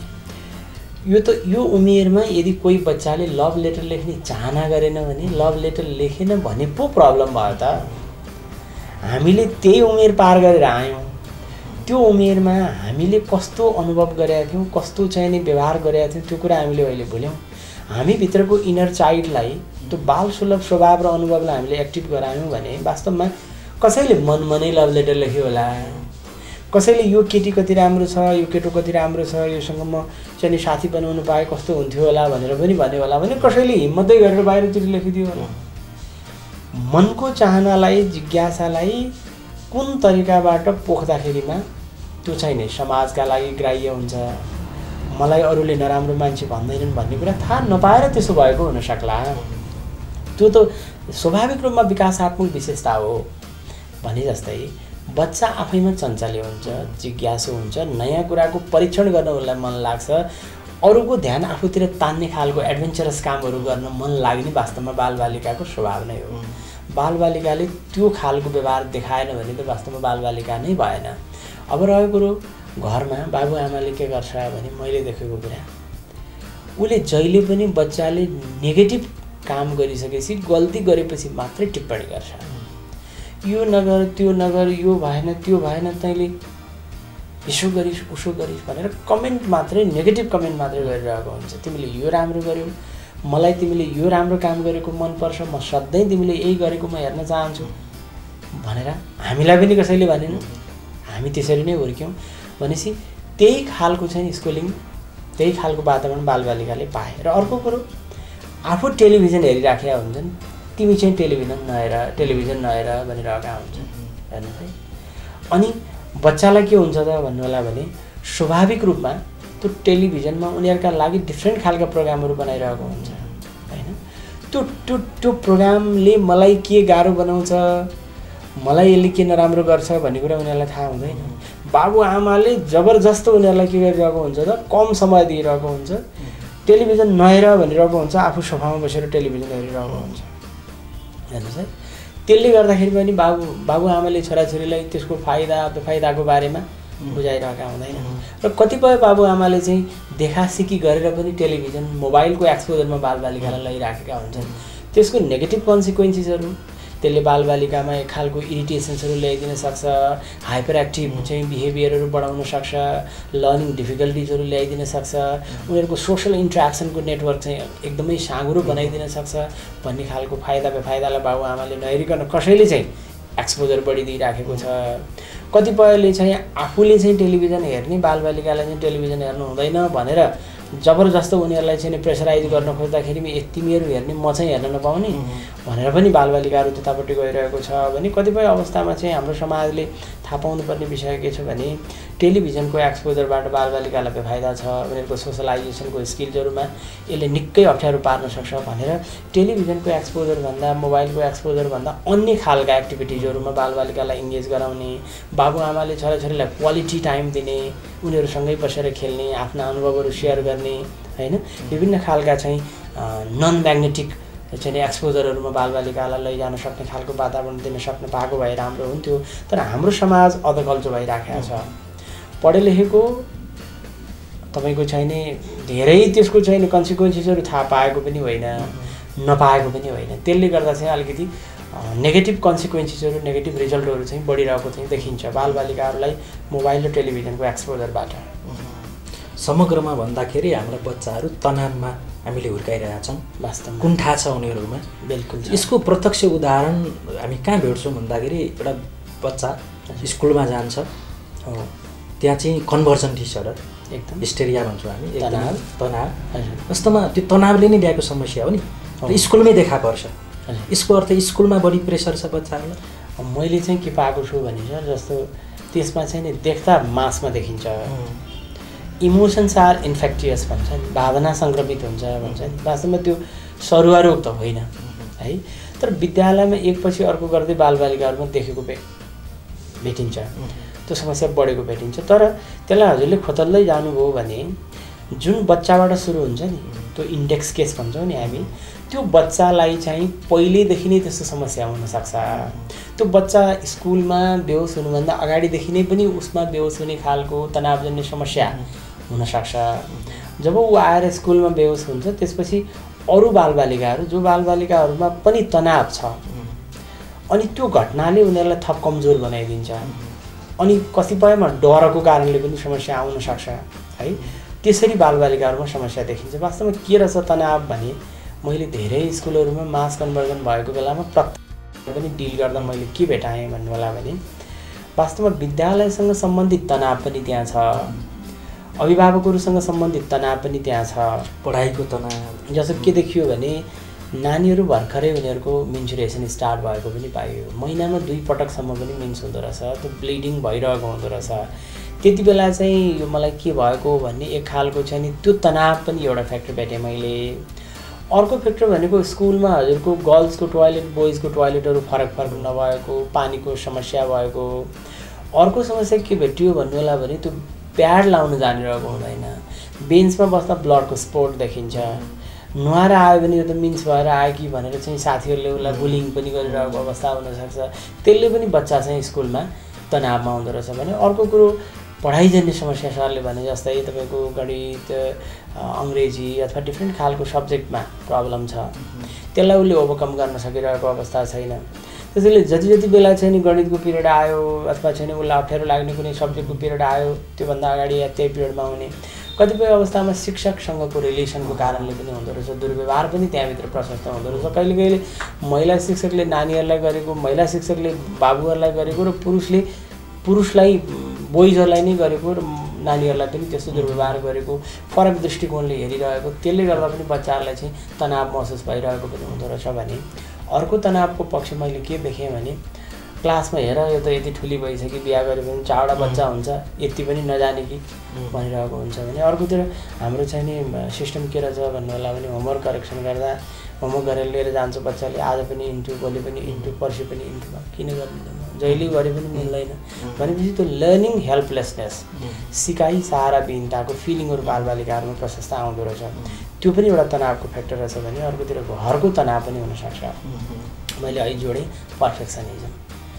यो उमेरमा यदि कोही बच्चाले लभ लेटर लेख्ने चाहना गरेन भने, लभ लेटर लेखेन भने पो प्रब्लम भयो त। हामीले त्यही उमेर पार गरेर आयौँ। त्यो उमेरमा हामीले कस्तो अनुभव गरेका थियौँ, कस्तो चाहिँ नि व्यवहार गरेका थियौँ, त्यो कुरा हामीले अहिले भुल्यौँ। हामीभित्रको इनर चाइल्डलाई, त्यो बाल सुलभ स्वभाव र अनुभवलाई हामीले एक्टिभ गरायौँ भने वास्तवमा कसैले मनै लभ लेटर लेख्यो होला, कसैले यो केटी कति राम्रो छ, यो केटो कति राम्रो छ, योसँग म चाहिँ नि साथी बनाउनु पाए कस्तो हुन्थ्यो होला भनेर पनि भन्यो होला, भने कसैले हिम्मतै गरेर बाहिरतिर लेखिदियो होला। मनको चाहनालाई, जिज्ञासालाई कुन तरिकाबाट पोख्दाखेरिमा त्यो चाहिँ नि समाजका लागि ग्राह्य हुन्छ, मलाई अरूले नराम्रो मान्छे भन्दैनन् भन्ने कुरा थाहा नपाएर त्यसो भएको हुनसक्ला। त्यो त स्वाभाविक रूपमा विकासात्मक विशेषता हो। भने जस्तै बच्चा आफैमा चञ्चले हुन्छ, जिज्ञासु हुन्छ, नयाँ कुराको परीक्षण गर्न उसलाई मन लाग्छ, अरूको ध्यान आफूतिर तान्ने खालको एडभेन्चरस कामहरू गर्न मन लाग्ने वास्तवमा बालबालिकाको स्वभाव नै हो। बालबालिकाले त्यो खालको व्यवहार देखाएन भने त वास्तवमा बालबालिका नै भएन। अब रहेको कुरो घरमा बाबुआमाले के गर्छ भने मैले देखेको कुरा, उसले जहिले पनि बच्चाले नेगेटिभ काम गरिसकेपछि, गल्ती गरेपछि मात्रै टिप्पणी गर्छ। यो नगर, त्यो नगर, यो भएन, त्यो भएन, तैँले यसो गरिस् उसो गरिस् भनेर कमेन्ट मात्रै, नेगेटिभ कमेन्ट मात्रै गरिरहेको हुन्छ। तिमीले यो राम्रो गर्यौ, मलाई तिमीले यो राम्रो काम गरेको मनपर्छ, म सधैँ तिमीले यही गरेको म हेर्न चाहन्छु भनेर हामीलाई पनि कसैले भनेन, हामी त्यसरी नै हुर्क्यौँ। भनेपछि त्यही खालको चाहिँ स्कुलिङ, त्यही खालको वातावरण बालबालिकाले पाए। र अर्को कुरो, आफू टेलिभिजन हेरिराखेका हुन्छन्, तिमी चाहिँ टेलिभिजन नहेर भनिरहेका हुन्छन्, हेर्नुहोस् है। अनि बच्चालाई के हुन्छ त भन्नु होला भने, स्वाभाविक रूपमा त्यो टेलिभिजनमा उनीहरूका लागि डिफ्रेन्ट खालका प्रोग्रामहरू बनाइरहेको हुन्छ होइन। त्यो प्रोग्रामले मलाई के गाह्रो बनाउँछ, मलाई यसले के नराम्रो गर्छ भन्ने कुरा उनीहरूलाई थाहा हुँदैन। बाबुआमाले जबरजस्त उनीहरूलाई के गरिरहेको हुन्छ त, कम समय दिइरहेको हुन्छ, टेलिभिजन नहेर भनिरहेको हुन्छ, आफू सोफामा बसेर टेलिभिजन हेरिरहेको हुन्छ, हेर्नुहोस् है। त्यसले गर्दाखेरि पनि बाबुआमाले छोराछोरीलाई त्यसको फाइदा बेफाइदाको बारेमा बुझाइरहेका हुँदैन। र कतिपय बाबुआमाले चाहिँ देखासिकी गरेर पनि टेलिभिजन, मोबाइलको एक्सपोजरमा बालबालिकालाई लैराखेका हुन्छन्। त्यसको नेगेटिभ कन्सिक्वेन्सेसहरू, त्यसले बालबालिकामा एक खालको इरिटेसन्सहरू ल्याइदिन सक्छ, हाइपर एक्टिभ चाहिँ बिहेभियरहरू बढाउन सक्छ, लर्निङ डिफिकल्टिजहरू ल्याइदिन सक्छ, उनीहरूको सोसल इन्ट्रेक्सनको नेटवर्क चाहिँ एकदमै साँघुरो बनाइदिन सक्छ भन्ने खालको फाइदा बेफाइदालाई बाबुआमाले नहेरिकन कसैले चाहिँ एक्सपोजर बढी दिइराखेको छ। कतिपयले चाहिँ आफूले चाहिँ टेलिभिजन हेर्ने, बालबालिकालाई चाहिँ टेलिभिजन हेर्नु हुँदैन भनेर जबरजस्त उनीहरूलाई चाहिँ प्रेसराइज गर्न खोज्दाखेरि तिमीहरू हेर्ने म चाहिँ हेर्न नपाउने भनेर पनि बालबालिकाहरू त्यतापट्टि गइरहेको छ भने कतिपय अवस्थामा चाहिँ हाम्रो समाजले थाहा पाउनुपर्ने विषय के छ भने टेलिभिजनको एक्सपोजरबाट बालबालिकालाई बेफाइदा छ, उनीहरूको सोसलाइजेसनको स्किल्सहरूमा यसले निकै अप्ठ्यारो पार्न सक्छ भनेर टेलिभिजनको एक्सपोजरभन्दा, मोबाइलको एक्सपोजरभन्दा अन्य खालका एक्टिभिटिजहरूमा बालबालिकालाई इङ्गेज गराउने, बाबुआमाले छोराछोरीलाई क्वालिटी टाइम दिने, उनीहरूसँगै बसेर खेल्ने, आफ्ना अनुभवहरू सेयर गर्ने, हैन, विभिन्न खालका चाहिँ नन म्याग्नेटिक चाहिँ एक्सपोजरहरूमा बालबालिकालाई लैजान सक्ने खालको वातावरण दिन सक्ने पाएको भए राम्रो हुन्थ्यो। तर हाम्रो समाज अधकल्चो भइराखेको छ। पढे लेखेको तपाईँको छैन, धेरै त्यसको छैन कन्सिक्वेन्सेसहरू थाहा पाएको पनि होइन, नपाएको पनि होइन। त्यसले गर्दा चाहिँ अलिकति नेगेटिभ कन्सिक्वेन्सेसहरू, नेगेटिभ रिजल्टहरू चाहिँ बढिरहेको चाहिँ देखिन्छ बालबालिकाहरूलाई मोबाइल र टेलिभिजनको एक्सपोजरबाट। समग्रमा भन्दाखेरि हाम्रा बच्चाहरू तनावमा हामीले हुर्काइरहेका छौँ, वास्तवमा कुण्ठा छ उनीहरूमा। बिल्कुल। यसको प्रत्यक्ष उदाहरण हामी कहाँ भेट्छौँ भन्दाखेरि एउटा बच्चा स्कुलमा जान्छ, त्यहाँ चाहिँ कन्भर्जन डिसअर्डर, एकदम हिस्टेरिया भन्छौँ हामी, एकदम तनाव, वास्तवमा त्यो तनावले नै ल्याएको समस्या हो नि, र स्कुलमै देखा पर्छ। यसको अर्थ स्कुलमा बढी प्रेसर छ बच्चाहरूलाई। मैले चाहिँ के पाएको छु भने जस्तो त्यसमा चाहिँ नि देख्दा मासमा देखिन्छ, इमोसन्स आर इन्फेक्टियस भन्छ नि, भावना सङ्क्रमित हुन्छ भन्छ नि। वास्तवमा त्यो सरुवा रोग त होइन है, तर विद्यालयमा एकपछि अर्को गर्दै बालबालिकाहरूमा देखेको भेटिन्छ, त्यो समस्या बढेको भेटिन्छ। तर त्यसलाई हजुरले खोतल्दै जानुभयो भने जुन बच्चाबाट सुरु हुन्छ नि, त्यो इन्डेक्स केस भन्छौँ नि हामी, त्यो बच्चालाई चाहिँ पहिल्यैदेखि नै त्यस्तो समस्या हुनसक्छ। त्यो बच्चा स्कुलमा बेहोस हुनुभन्दा अगाडिदेखि नै पनि उसमा बेहोस हुने खालको तनावजन्य समस्या हुनसक्छ। जब ऊ आएर स्कुलमा बेहोस हुन्छ त्यसपछि अरू बालबालिकाहरू, जो बालबालिकाहरूमा पनि तनाव छ, अनि त्यो घटनाले उनीहरूलाई थप कमजोर बनाइदिन्छ, अनि कतिपयमा डरको कारणले पनि समस्या आउन सक्छ है। त्यसरी बालबालिकाहरूमा समस्या देखिन्छ। वास्तवमा के रहेछ तनाव भने मैले धेरै स्कुलहरूमा मास कन्भर्जन भएको बेलामा प्रत्यक्ष पनि डिल गर्दा मैले के भेटाएँ भन्नु होला भने वास्तवमा विद्यालयसँग सम्बन्धित तनाव पनि त्यहाँ छ, अभिभावकहरूसँग सम्बन्धित तनाव पनि त्यहाँ छ, पढाइको तनाव। जस्तो के देखियो भने नानीहरू भर्खरै उनीहरूको मेन्सुरेसन स्टार्ट भएको पनि पाइयो, महिनामा 2 पटकसम्म पनि मेन्स हुँदो रहेछ, त्यो ब्लिडिङ भइरहेको हुँदो रहेछ। त्यति बेला चाहिँ यो मलाई के भएको भन्ने एक खालको चाहिँ नि त्यो तनाव पनि एउटा फ्याक्टर भेटेँ मैले। अर्को फ्याक्टर भनेको स्कुलमा हजुरको गर्ल्सको टोयलेट, बोइजको टोयलेटहरू फरक नभएको, पानीको समस्या भएको। अर्को समस्या के भेटियो भन्नु होला भने त्यो प्याड लाउन जानिरहेको हुँदैन, बेन्चमा बस्दा ब्लडको स्पोट देखिन्छ, नुहाएर आयो भने यो त मिन्स भएर आयो कि भनेर चाहिँ साथीहरूले उसलाई बुलिङ पनि गरिरहेको अवस्था हुनसक्छ। त्यसले पनि बच्चा चाहिँ स्कुलमा तनावमा हुँदो रहेछ भने। अर्को कुरो पढाइजन्य समस्या, सरले भने जस्तै तपाईँको गणित, अङ्ग्रेजी अथवा डिफ्रेन्ट खालको सब्जेक्टमा प्रब्लम छ, त्यसलाई उसले ओभरकम गर्न सकिरहेको अवस्था छैन। त्यसैले जति बेला चाहिँ नि गणितको पिरियड आयो अथवा चाहिँ उसलाई अप्ठ्यारो लाग्ने कुनै सब्जेक्टको पिरियड आयो त्योभन्दा अगाडि या त्यही पिरियडमा हुने कतिपय अवस्थामा शिक्षकसँगको रिलेसनको कारणले पनि हुँदो रहेछ, दुर्व्यवहार पनि त्यहाँभित्र प्रशस्त हुँदो रहेछ। कहिले कहिले महिला शिक्षकले नानीहरूलाई गरेको, महिला शिक्षकले बाबुहरूलाई गरेको र पुरुषलाई बोइजहरूलाई नै गरेको र नानीहरूलाई पनि त्यस्तो दुर्व्यवहार गरेको, फरक दृष्टिकोणले हेरिरहेको, त्यसले गर्दा पनि बच्चाहरूलाई चाहिँ तनाव महसुस भइरहेको पनि हुँदो रहेछ भने। अर्को तनावको पक्ष मैले के देखेँ भने क्लासमा हेर यो त यति ठुली भइसक्यो, बिहा गऱ्यो भने 4वटा बच्चा हुन्छ, यति पनि नजाने कि भनिरहेको हुन्छ भने। अर्कोतिर हाम्रो चाहिँ नि सिस्टम के रहेछ भन्नु होला भने होमवर्क करेक्सन गर्दा होमवर्क गरेर लिएर जान्छ बच्चाले, आज पनि इन्टु, भोलि पनि इन्टु, पर्सि पनि इन्टु, किन गर्ने, जहिले गरे पनि मिल्दैन भनेपछि त्यो लर्निङ हेल्पलेसनेस, सिकाइ सहाराविहीनताको फिलिङहरू बालबालिकाहरूमा प्रशस्त आउँदो रहेछ। त्यो पनि एउटा तनावको फ्याक्टर रहेछ भने। अर्कोतिर घरको तनाव पनि हुनसक्छ। मैले अहिले जोडेँ पर्फेक्सनिजम।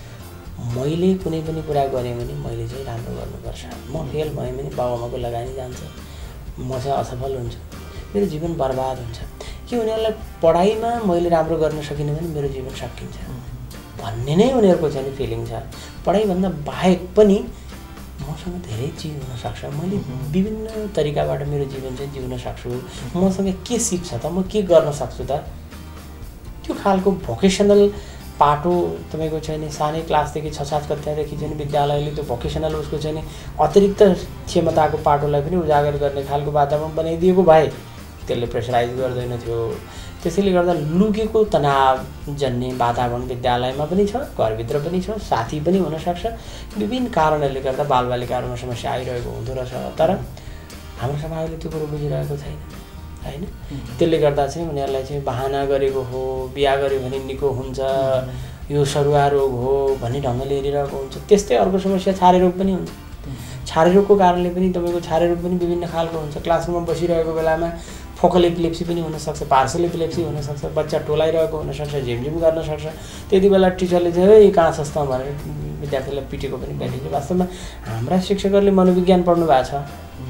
मैले कुनै पनि कुरा गरेँ भने मैले चाहिँ राम्रो गर्नुपर्छ, म फेल भएँ भने बाबुआमाको लगानी जान्छ, म चाहिँ असफल हुन्छ, मेरो जीवन बर्बाद हुन्छ कि उनीहरूलाई पढाइमा मैले राम्रो गर्न सकिनँ भने मेरो जीवन सकिन्छ। भन्ने नै उनीहरूको चाहिँ फिलिङ छ। पढाइभन्दा बाहेक पनि मसँग धेरै चिज हुनसक्छ, मैले विभिन्न तरिकाबाट मेरो जीवन चाहिँ जिउन सक्छु, मसँग के सिप छ त, म के गर्न सक्छु त, त्यो खालको भोकेसनल पाटो तपाईँको चाहिँ नि सानै क्लासदेखि 6-7 कक्षादेखि चाहिँ विद्यालयले त्यो भोकेसनल उसको चाहिँ नि अतिरिक्त क्षमताको पाटोलाई पनि उजागर गर्ने खालको वातावरण बनाइदिएको भए त्यसले प्रेसराइज गर्दैन थियो। त्यसैले गर्दा लुकेको तनाव जन्ने वातावरण विद्यालयमा पनि छ, घरभित्र पनि छ, साथी पनि हुनसक्छ। विभिन्न कारणहरूले गर्दा बालबालिकाहरूमा समस्या आइरहेको हुँदो रहेछ। तर हाम्रो समाजले त्यो कुरो बुझिरहेको छैन हैन। त्यसले गर्दा चाहिँ उनीहरूलाई चाहिँ बहाना गरेको हो, बिहा गर्यो भने निको हुन्छ, यो सरुवा रोग हो भन्ने ढङ्गले हेरिरहेको हुन्छ। त्यस्तै अर्को समस्या छारे रोग पनि हुन्छ। छारे रोगको कारणले पनि तपाईँको छारे रोग पनि विभिन्न खालको हुन्छ। क्लासरुममा बसिरहेको बेलामा फोकल एपिलेप्सी पनि हुनसक्छ, पार्सल एपिलेप्सी हुनसक्छ, बच्चा टोलाइरहेको हुनसक्छ, झिमझिम गर्न सक्छ। त्यति बेला टिचरले चाहिँ ए कहाँ सस्ता भनेर विद्यार्थीलाई पिटेको पनि भेटिन्छ। वास्तवमा हाम्रा शिक्षकहरूले मनोविज्ञान पढ्नु भएको छ,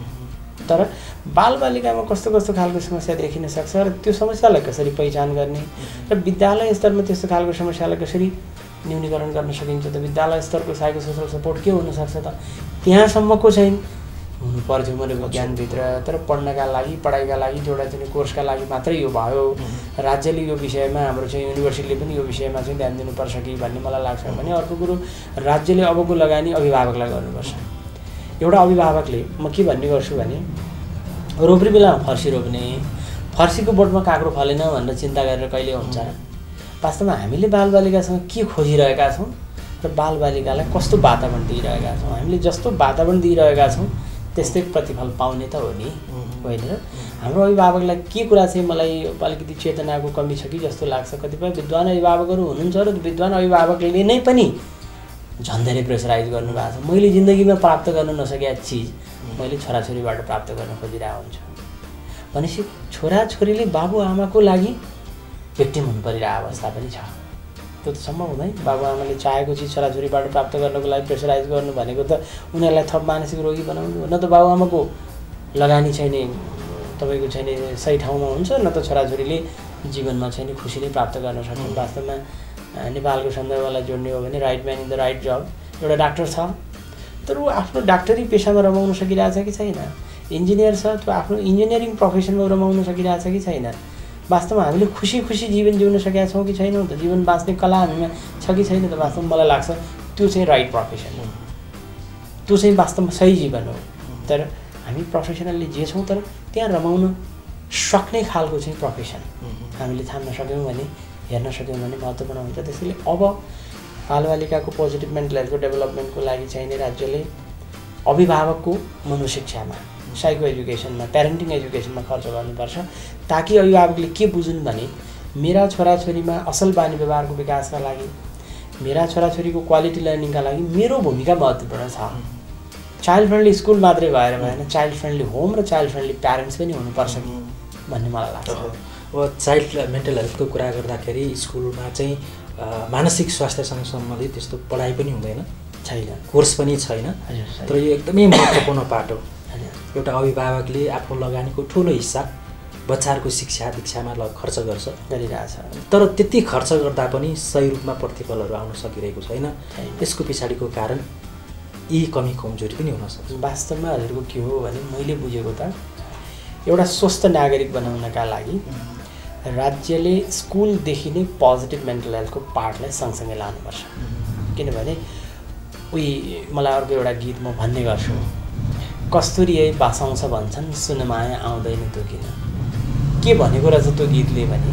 तर बालबालिकामा कस्तो कस्तो खालको समस्या देखिन सक्छ र त्यो समस्यालाई कसरी पहिचान गर्ने र विद्यालय स्तरमा त्यस्तो खालको समस्यालाई कसरी न्यूनीकरण गर्न सकिन्छ त, विद्यालय स्तरको साइकोसोसल सपोर्ट के हुनसक्छ त, त्यहाँसम्मको चाहिँ हुनु पर्थ्यो मनोविज्ञानभित्र। तर पढ्नका लागि, पढाइका लागि, एउटा चाहिँ कोर्सका लागि मात्रै यो भयो। राज्यले यो विषयमा, हाम्रो चाहिँ युनिभर्सिटीले पनि यो विषयमा चाहिँ ध्यान दिनुपर्छ कि भन्ने मलाई लाग्छ। भने अर्को कुरो, राज्यले अबको लगानी अभिभावकलाई गर्नुपर्छ। एउटा अभिभावकले म के भन्ने गर्छु भने रोप्ने बेलामा फर्सी रोप्ने, फर्सीको बोटमा काँक्रो फलेन भनेर चिन्ता गरेर कहिले हुन्छ। वास्तवमा हामीले बालबालिकासँग के खोजिरहेका छौँ र बालबालिकालाई कस्तो वातावरण दिइरहेका छौँ, हामीले जस्तो वातावरण दिइरहेका छौँ त्यस्तै प्रतिफल पाउने त हो नि, होइन र? हाम्रो अभिभावकलाई के कुरा चाहिँ मलाई अलिकति चेतनाको कमी छ कि जस्तो लाग्छ। कतिपय विद्वान अभिभावकहरू हुनुहुन्छ र विद्वान अभिभावकले नै पनि झन् धेरै प्रेसराइज गर्नुभएको छ। मैले जिन्दगीमा प्राप्त गर्न नसकेका चिज मैले छोराछोरीबाट प्राप्त गर्न खोजिरहेको हुन्छु भनेपछि छोराछोरीले बाबुआमाको लागि भिक्टिम हुनु परिरहेको अवस्था पनि छ। त्यो त सम्भव हुँदैन। बाबुआमाले चाहेको चिज छोराछोरीबाट प्राप्त गर्नको लागि प्रेसराइज गर्नु भनेको त उनीहरूलाई थप मानसिक रोगी बनाउनु, न त बाबुआमाको लगानी चाहिँ नि तपाईँको चाहिँ नि सही ठाउँमा हुन्छ, न त छोराछोरीले जीवनमा चाहिँ नि खुसी नै प्राप्त गर्न सक्छन्। वास्तवमा नेपालको सन्दर्भलाई जोड्ने हो भने right man in the right job, एउटा डाक्टर छ तर ऊ आफ्नो डाक्टरी पेसामा रमाउन सकिरहेछ कि छैन, इन्जिनियर छ त्यो आफ्नो इन्जिनियरिङ प्रोफेसनमा रमाउन सकिरहेछ कि छैन, वास्तवमा हामीले खुसी खुसी जीवन जिउन सकेका छौँ कि छैनौँ त, जीवन बाँच्ने कला हामीमा छ कि छैन त। वास्तवमा मलाई लाग्छ त्यो चाहिँ राइट प्रोफेसन हो, त्यो चाहिँ वास्तवमा सही जीवन हो। तर हामी प्रोफेसनल्ली जे छौँ तर त्यहाँ रमाउन सक्ने खालको चाहिँ प्रोफेसन हामीले थाम्न सक्यौँ भने, हेर्न सक्यौँ भने महत्त्वपूर्ण हुन्छ। त्यसैले अब बालबालिकाको पोजिटिभ मेन्टल हेल्थको डेभलपमेन्टको लागि चाहिने राज्यले अभिभावकको मनोशिक्षामा, साइको एजुकेसनमा, प्यारेन्टिङ एजुकेसनमा खर्च गर्नुपर्छ, ताकि अभिभावकले के बुझुन् भने मेरा छोराछोरीमा असल बानी व्यवहारको विकासका लागि, मेरा छोराछोरीको क्वालिटी लर्निङका लागि मेरो भूमिका महत्त्वपूर्ण छ। चाइल्ड फ्रेन्डली स्कुल मात्रै भएर भएन, चाइल्ड फ्रेन्डली होम र चाइल्ड फ्रेन्डली प्यारेन्ट्स पनि हुनुपर्छ कि भन्ने मलाई लाग्छ। अब चाइल्ड मेन्टल हेल्थको कुरा गर्दाखेरि स्कुलमा चाहिँ मानसिक स्वास्थ्यसँग सम्बन्धित त्यस्तो पढाइ पनि हुँदैन, छैन, कोर्स पनि छैन। तर यो एकदमै महत्त्वपूर्ण पाटो। एउटा अभिभावकले आफ्नो लगानीको ठुलो हिस्सा बच्चाहरूको शिक्षा दीक्षामा खर्च गरिरहेछ, तर त्यति खर्च गर्दा पनि सही रूपमा प्रतिफलहरू आउन सकिरहेको छैन। यसको पछाडिको कारण यी कमी कमजोरी पनि हुन सक्छ। वास्तवमा हजुरको के हो भने मैले बुझेको त एउटा स्वस्थ नागरिक बनाउनका लागि राज्यले स्कुलदेखि नै पोजिटिभ मेन्टल हेल्थको पार्टलाई सँगसँगै लानुपर्छ। किनभने मलाई अर्को एउटा गीत म भन्ने गर्छु, कस्तुरी है बासाउँछ भन्छन् सुनमाया आउँदैन त्यो किन, के भनेको रहेछ त्यो गीतले भने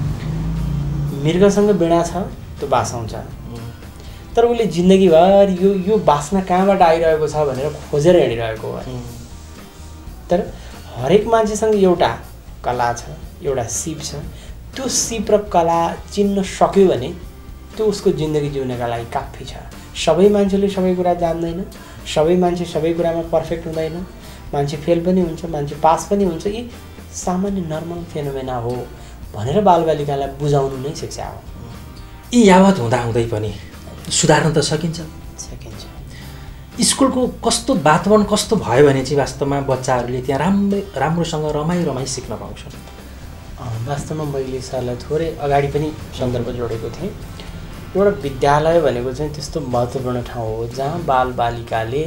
मृगसँग बिँडा छ त्यो बासाउँछ, तर उसले जिन्दगीभर यो बास्ना कहाँबाट आइरहेको छ भनेर खोजेर हिँडिरहेको हो। तर हरेक मान्छेसँग एउटा कला छ, एउटा सिप छ, त्यो सिप र कला चिन्न सक्यो भने त्यो उसको जिन्दगी जिउनका लागि काफी छ। सबै मान्छेले सबै कुरा जान्दैन, सबै मान्छे सबै कुरामा पर्फेक्ट हुँदैन, मान्छे फेल पनि हुन्छ, मान्छे पास पनि हुन्छ। यी सामान्य नर्मल फेनोमेना हो भनेर बालबालिकालाई बुझाउनु नै शिक्षा हो। यी यावत हुँदाहुँदै पनि सुधार्न त सकिन्छ। स्कुलको कस्तो वातावरण कस्तो भयो भने चाहिँ वास्तवमा बच्चाहरूले त्यहाँ राम्रोसँग रमाइ सिक्न पाउँछन्। वास्तवमा मैले सरलाई थोरै अगाडि पनि सन्दर्भ जोडेको थिएँ। एउटा विद्यालय भनेको चाहिँ त्यस्तो महत्त्वपूर्ण ठाउँ हो जहाँ बालबालिकाले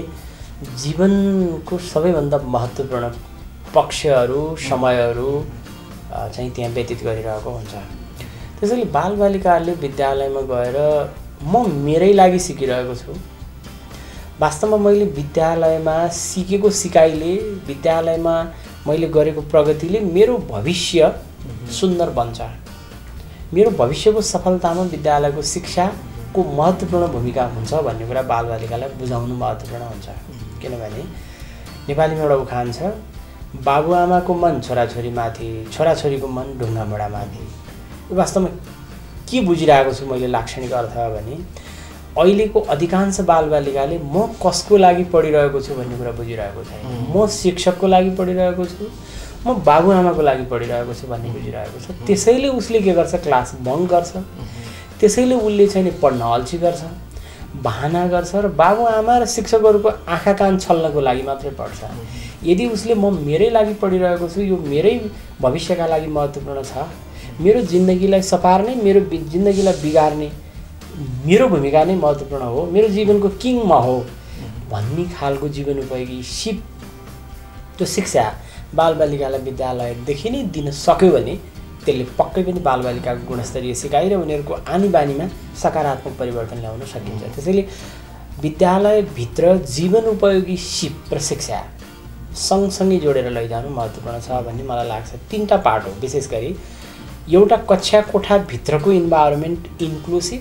जीवनको सबैभन्दा महत्त्वपूर्ण पक्षहरू समयहरू चाहिँ त्यहाँ व्यतीत गरिरहेको हुन्छ। त्यसैले बालबालिकाहरूले विद्यालयमा गएर म मेरै लागि सिकिरहेको छु। वास्तवमा मैले विद्यालयमा सिकेको सिकाइले विद्यालयमा मैले गरेको प्रगतिले मेरो भविष्य सुन्दर बन्छ। मेरो भविष्यको सफलतामा विद्यालयको शिक्षाको महत्त्वपूर्ण भूमिका हुन्छ भन्ने कुरा बालबालिकालाई बुझाउनु महत्त्वपूर्ण हुन्छ। किनभने नेपालीमा एउटा उखान छ, बाबुआमाको मन छोराछोरीमाथि, छोराछोरीको मन ढुङ्गामुढामाथि। यो वास्तवमा के बुझिरहेको छु मैले लाक्षणिक अर्थ भने अहिलेको अधिकांश बालबालिकाले म कसको लागि पढिरहेको छु भन्ने कुरा बुझिरहेको छैन। म शिक्षकको लागि पढिरहेको छु, म बाबुआमाको लागि पढिरहेको छु भन्ने बुझिरहेको छ। त्यसैले उसले के गर्छ, क्लास बङ्क गर्छ। त्यसैले उसले चाहिँ पढ्न अल्छी गर्छ, बहाना गर्छ र बाबुआमा र शिक्षकहरूको आँखा कान छल्नको लागि मात्रै पढ्छ। यदि उसले म मेरै लागि पढिरहेको छु, यो मेरै भविष्यका लागि महत्त्वपूर्ण छ, मेरो जिन्दगीलाई सपार्ने, मेरो जिन्दगीलाई बिगार्ने मेरो भूमिका नै महत्त्वपूर्ण हो, मेरो जीवनको किङ म हो भन्ने खालको जीवन उपयोगी सिप त्यो शिक्षा बालबालिकालाई विद्यालयदेखि नै दिन सक्यो भने त्यसले पक्कै पनि बालबालिकाको गुणस्तरीय सिकाइ र उनीहरूको आनी बानीमा सकारात्मक परिवर्तन ल्याउन सकिन्छ। त्यसैले विद्यालयभित्र जीवन उपयोगी सिप र शिक्षा सँगसँगै जोडेर लैजानु महत्त्वपूर्ण छ भन्ने मलाई लाग्छ। 3टा पार्ट हो विशेष गरी। एउटा कक्षा कोठाभित्रको environment inclusive,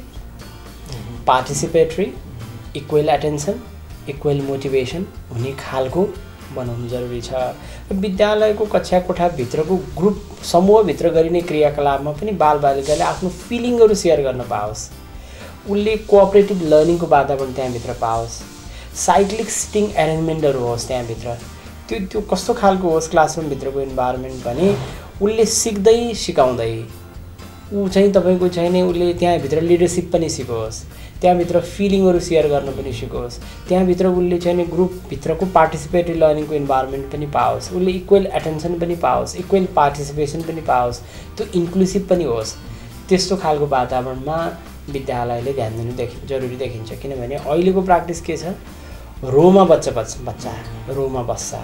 participatory, equal attention, equal motivation हुने खालको बनाउनु जरुरी छ। विद्यालयको कक्षा कोठाभित्रको ग्रुप समूहभित्र गरिने क्रियाकलापमा पनि बालबालिकाले आफ्नो फिलिङहरू सेयर गर्न पाओस्, उसले कोअपरेटिभ लर्निङको वातावरण त्यहाँभित्र पाओस्, साइक्लिक सिटिङ एरेन्जमेन्टहरू होस् त्यहाँभित्र। त्यो कस्तो खालको होस् क्लासरुमभित्रको इन्भाइरोमेन्ट भने उसले सिक्दै सिकाउँदै ऊ चाहिँ तपाईँको छैन उसले त्यहाँभित्र लिडरसिप पनि सिकोस्, त्यहाँभित्र फिलिङहरू सेयर गर्न पनि सिकोस्, त्यहाँभित्र उसले चाहिँ ग्रुपभित्रको पार्टिसिपेटरी लर्निङको इन्भाइरोमेन्ट पनि पाओस्, उसले इक्वल एटेन्सन पनि पाओस्, इक्वल पार्टिसिपेसन पनि पाओस्, त्यो इन्क्लुसिभ पनि होस्। त्यस्तो खालको वातावरणमा विद्यालयले ध्यान दिनु जरुरी देखिन्छ। किनभने अहिलेको प्र्याक्टिस के छ, रोमा बच्चा रोमा बस्छ।